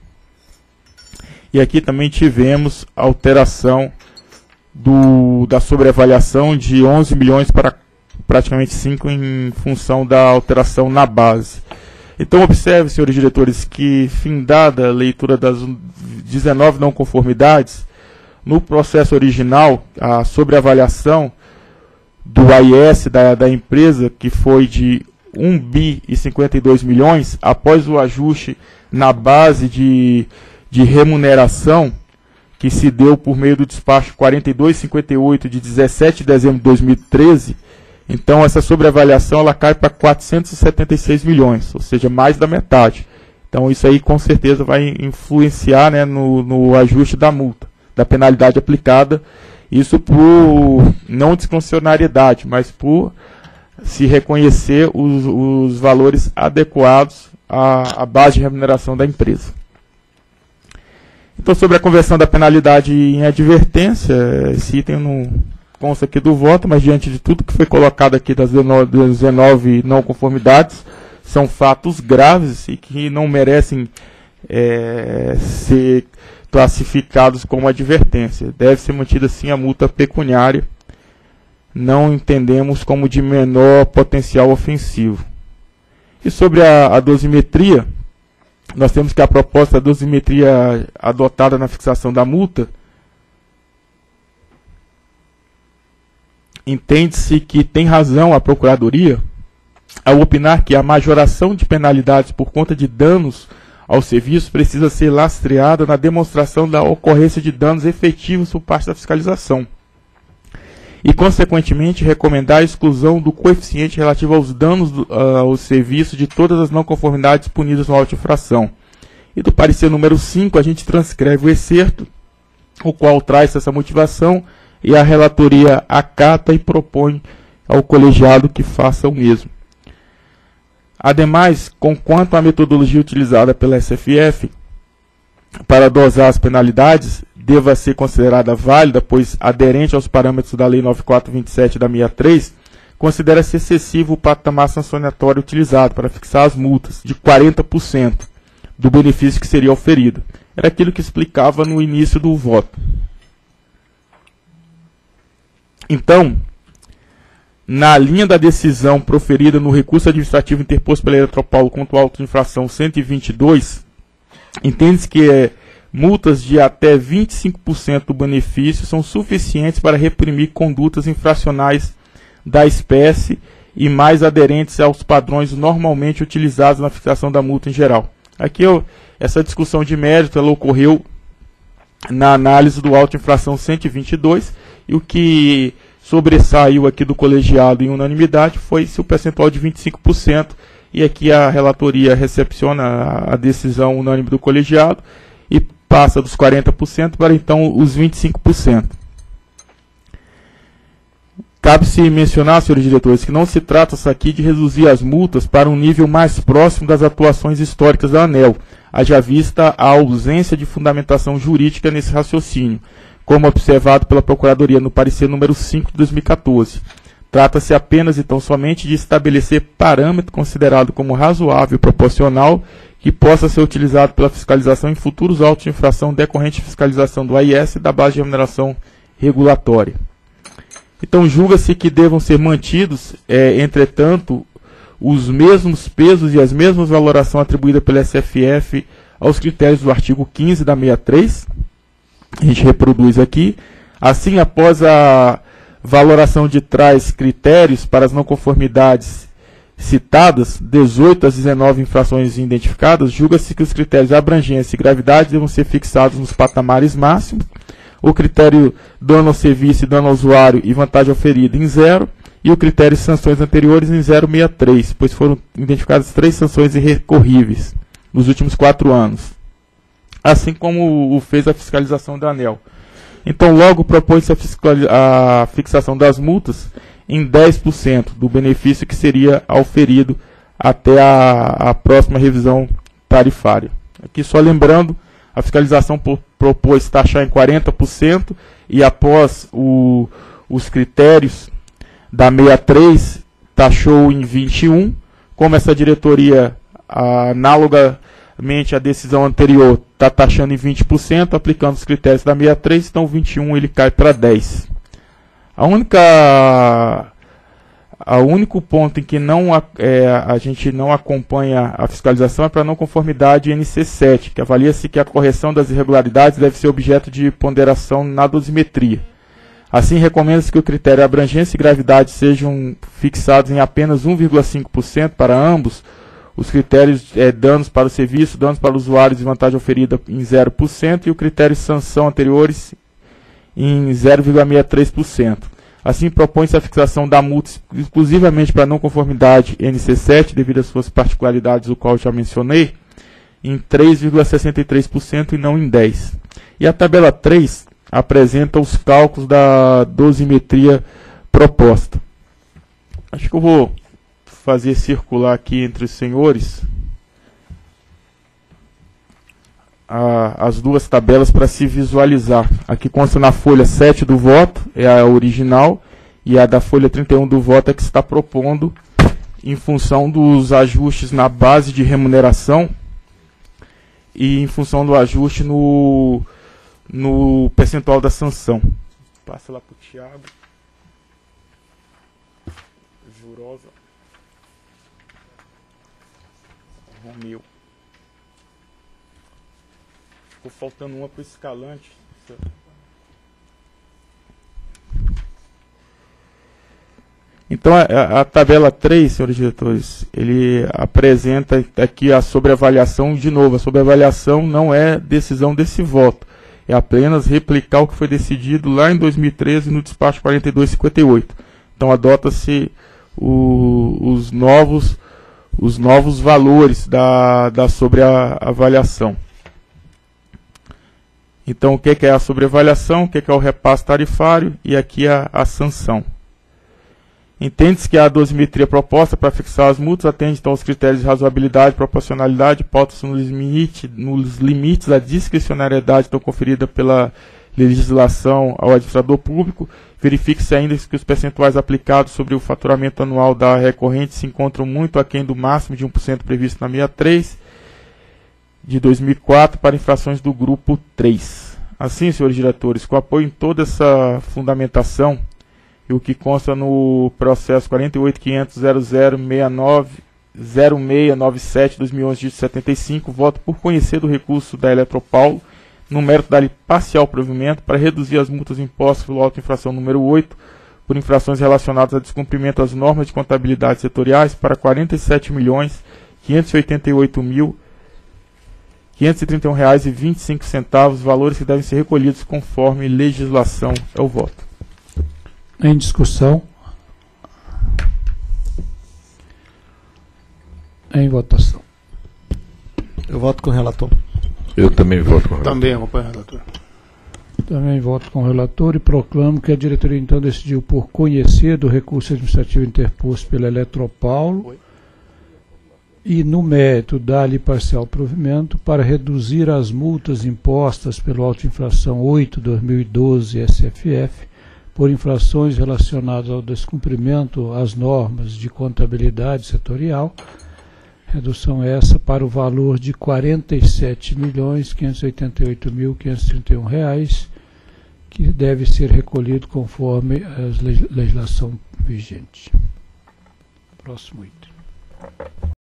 E aqui também tivemos alteração do, da sobreavaliação de onze milhões para praticamente cinco em função da alteração na base. Então observe, senhores diretores, que findada a leitura das dezenove não conformidades, no processo original, a sobreavaliação do A I S da, da empresa, que foi de um bi e cinquenta e dois milhões, após o ajuste na base de, de remuneração, que se deu por meio do despacho quarenta e dois cinquenta e oito de dezessete de dezembro de dois mil e treze, então essa sobreavaliação ela cai para quatrocentos e setenta e seis milhões, ou seja, mais da metade. Então isso aí com certeza vai influenciar, né, no, no ajuste da multa, da penalidade aplicada, isso por não discricionariedade, mas por se reconhecer os, os valores adequados à, à base de remuneração da empresa. Então, sobre a conversão da penalidade em advertência, esse item não consta aqui do voto, mas diante de tudo que foi colocado aqui das dezenove não conformidades, são fatos graves e que não merecem é, ser classificados como advertência. Deve ser mantida sim a multa pecuniária. Não entendemos como de menor potencial ofensivo. E sobre a, a dosimetria, nós temos que a proposta da dosimetria adotada na fixação da multa entende-se que tem razão a Procuradoria ao opinar que a majoração de penalidades por conta de danos ao serviço precisa ser lastreada na demonstração da ocorrência de danos efetivos por parte da fiscalização e, consequentemente, recomendar a exclusão do coeficiente relativo aos danos do, uh, ao serviço de todas as não conformidades punidas no auto de infração. E do parecer número cinco, a gente transcreve o excerto, o qual traz essa motivação, e a relatoria acata e propõe ao colegiado que faça o mesmo. Ademais, conquanto à metodologia utilizada pela S F F para dosar as penalidades deva ser considerada válida, pois aderente aos parâmetros da Lei nove mil quatrocentos e vinte e sete da sessenta e três, considera-se excessivo o patamar sancionatório utilizado para fixar as multas de quarenta por cento do benefício que seria oferido. Era aquilo que explicava no início do voto. Então, na linha da decisão proferida no recurso administrativo interposto pela Eletropaulo contra o auto de infração cento e vinte e dois, entende-se que é, multas de até vinte e cinco por cento do benefício são suficientes para reprimir condutas infracionais da espécie e mais aderentes aos padrões normalmente utilizados na fixação da multa em geral. Aqui, eu, essa discussão de mérito ela ocorreu na análise do auto de infração cento e vinte e dois, e o que sobressaiu aqui do colegiado em unanimidade foi se o percentual de vinte e cinco por cento, e aqui a relatoria recepciona a decisão unânime do colegiado e passa dos quarenta por cento para então os vinte e cinco por cento. Cabe-se mencionar, senhores diretores, que não se trata aqui de reduzir as multas para um nível mais próximo das atuações históricas da ANEEL, haja vista a ausência de fundamentação jurídica nesse raciocínio, como observado pela Procuradoria no parecer número cinco de dois mil e quatorze. Trata-se apenas e tão somente de estabelecer parâmetro considerado como razoável e proporcional que possa ser utilizado pela fiscalização em futuros autos de infração decorrente de fiscalização do A I S e da base de remuneração regulatória. Então, julga-se que devam ser mantidos, é, entretanto, os mesmos pesos e as mesmas valorações atribuídas pela S F F aos critérios do artigo quinze da sessenta e três. A gente reproduz aqui. Assim, após a valoração de tais critérios para as não conformidades citadas, dezoito às dezenove infrações identificadas, julga-se que os critérios de abrangência e gravidade devam ser fixados nos patamares máximos, o critério dano ao serviço e dano ao usuário e vantagem oferida em zero, e o critério de sanções anteriores em zero vírgula sessenta e três, pois foram identificadas três sanções irrecorríveis nos últimos quatro anos, assim como o fez a fiscalização da ANEEL. Então, logo propõe-se a, a fixação das multas em dez por cento do benefício que seria auferido até a, a próxima revisão tarifária. Aqui só lembrando, a fiscalização por, propôs taxar em quarenta por cento e após o, os critérios da sessenta e três taxou em vinte e um por cento. Como essa diretoria, a, analogamente à decisão anterior, está taxando em vinte por cento, aplicando os critérios da sessenta e três, então vinte e um por cento ele cai para dez por cento. A única, a único ponto em que não, é, a gente não acompanha a fiscalização é para não conformidade N C sete, que avalia-se que a correção das irregularidades deve ser objeto de ponderação na dosimetria. Assim, recomenda-se que o critério de abrangência e gravidade sejam fixados em apenas um vírgula cinco por cento para ambos, os critérios é, danos para o serviço, danos para usuários e vantagem oferida em zero por cento e o critério de sanção anteriores em zero vírgula sessenta e três por cento. Assim, propõe-se a fixação da multa exclusivamente para não conformidade N C sete, devido às suas particularidades, o qual já mencionei, em três vírgula sessenta e três por cento e não em dez por cento. E a tabela três apresenta os cálculos da dosimetria proposta. Acho que eu vou fazer circular aqui entre os senhores a, as duas tabelas para se visualizar. Aqui consta na folha sete do voto, é a original, e a da folha trinta e um do voto é que se está propondo em função dos ajustes na base de remuneração e em função do ajuste no, no percentual da sanção. Passa lá para o Thiago. Jurosa. Romeu. Ficou faltando uma para o Escalante. Então, a, a tabela três, senhores diretores, ele apresenta aqui a sobreavaliação, de novo, a sobreavaliação não é decisão desse voto, é apenas replicar o que foi decidido lá em dois mil e treze no despacho quarenta e dois cinquenta e oito. Então, adota-se os novos, os novos valores da, da sobreavaliação. Então, o que é a sobreavaliação, o que é o repasse tarifário e aqui a, a sanção. Entende-se que a dosimetria proposta para fixar as multas atende então aos critérios de razoabilidade, proporcionalidade, pauta-se nos, limite, nos limites da discricionariedade então conferida pela legislação ao administrador público. Verifique-se ainda que os percentuais aplicados sobre o faturamento anual da recorrente se encontram muito aquém do máximo de um por cento previsto na sessenta e três de dois mil e quatro para infrações do grupo três. Assim, senhores diretores, com apoio em toda essa fundamentação, e o que consta no processo quarenta e oito ponto quinhentos ponto zero zero seis nove sete barra dois mil e onze de setenta e cinco, voto por conhecer do recurso da Eletropaulo, no mérito da parcial provimento, para reduzir as multas impostas pelo auto infração número oito, por infrações relacionadas a descumprimento das normas de contabilidade setoriais, para quarenta e sete milhões quinhentos e oitenta e oito mil quinhentos e trinta e um reais e vinte e cinco centavos, valores que devem ser recolhidos conforme legislação. É o voto. Em discussão. Em votação. Eu voto com o relator. Eu também voto com o relator. Também acompanho o relator. Também voto com o relator e proclamo que a diretoria então decidiu por conhecer do recurso administrativo interposto pela Eletropaulo Oi. e no mérito dar-lhe parcial provimento para reduzir as multas impostas pelo auto-infração oito barra dois mil e doze S F F por infrações relacionadas ao descumprimento às normas de contabilidade setorial, redução essa para o valor de quarenta e sete milhões quinhentos e oitenta e oito mil quinhentos e trinta e um reais, que deve ser recolhido conforme a legislação vigente. Próximo item.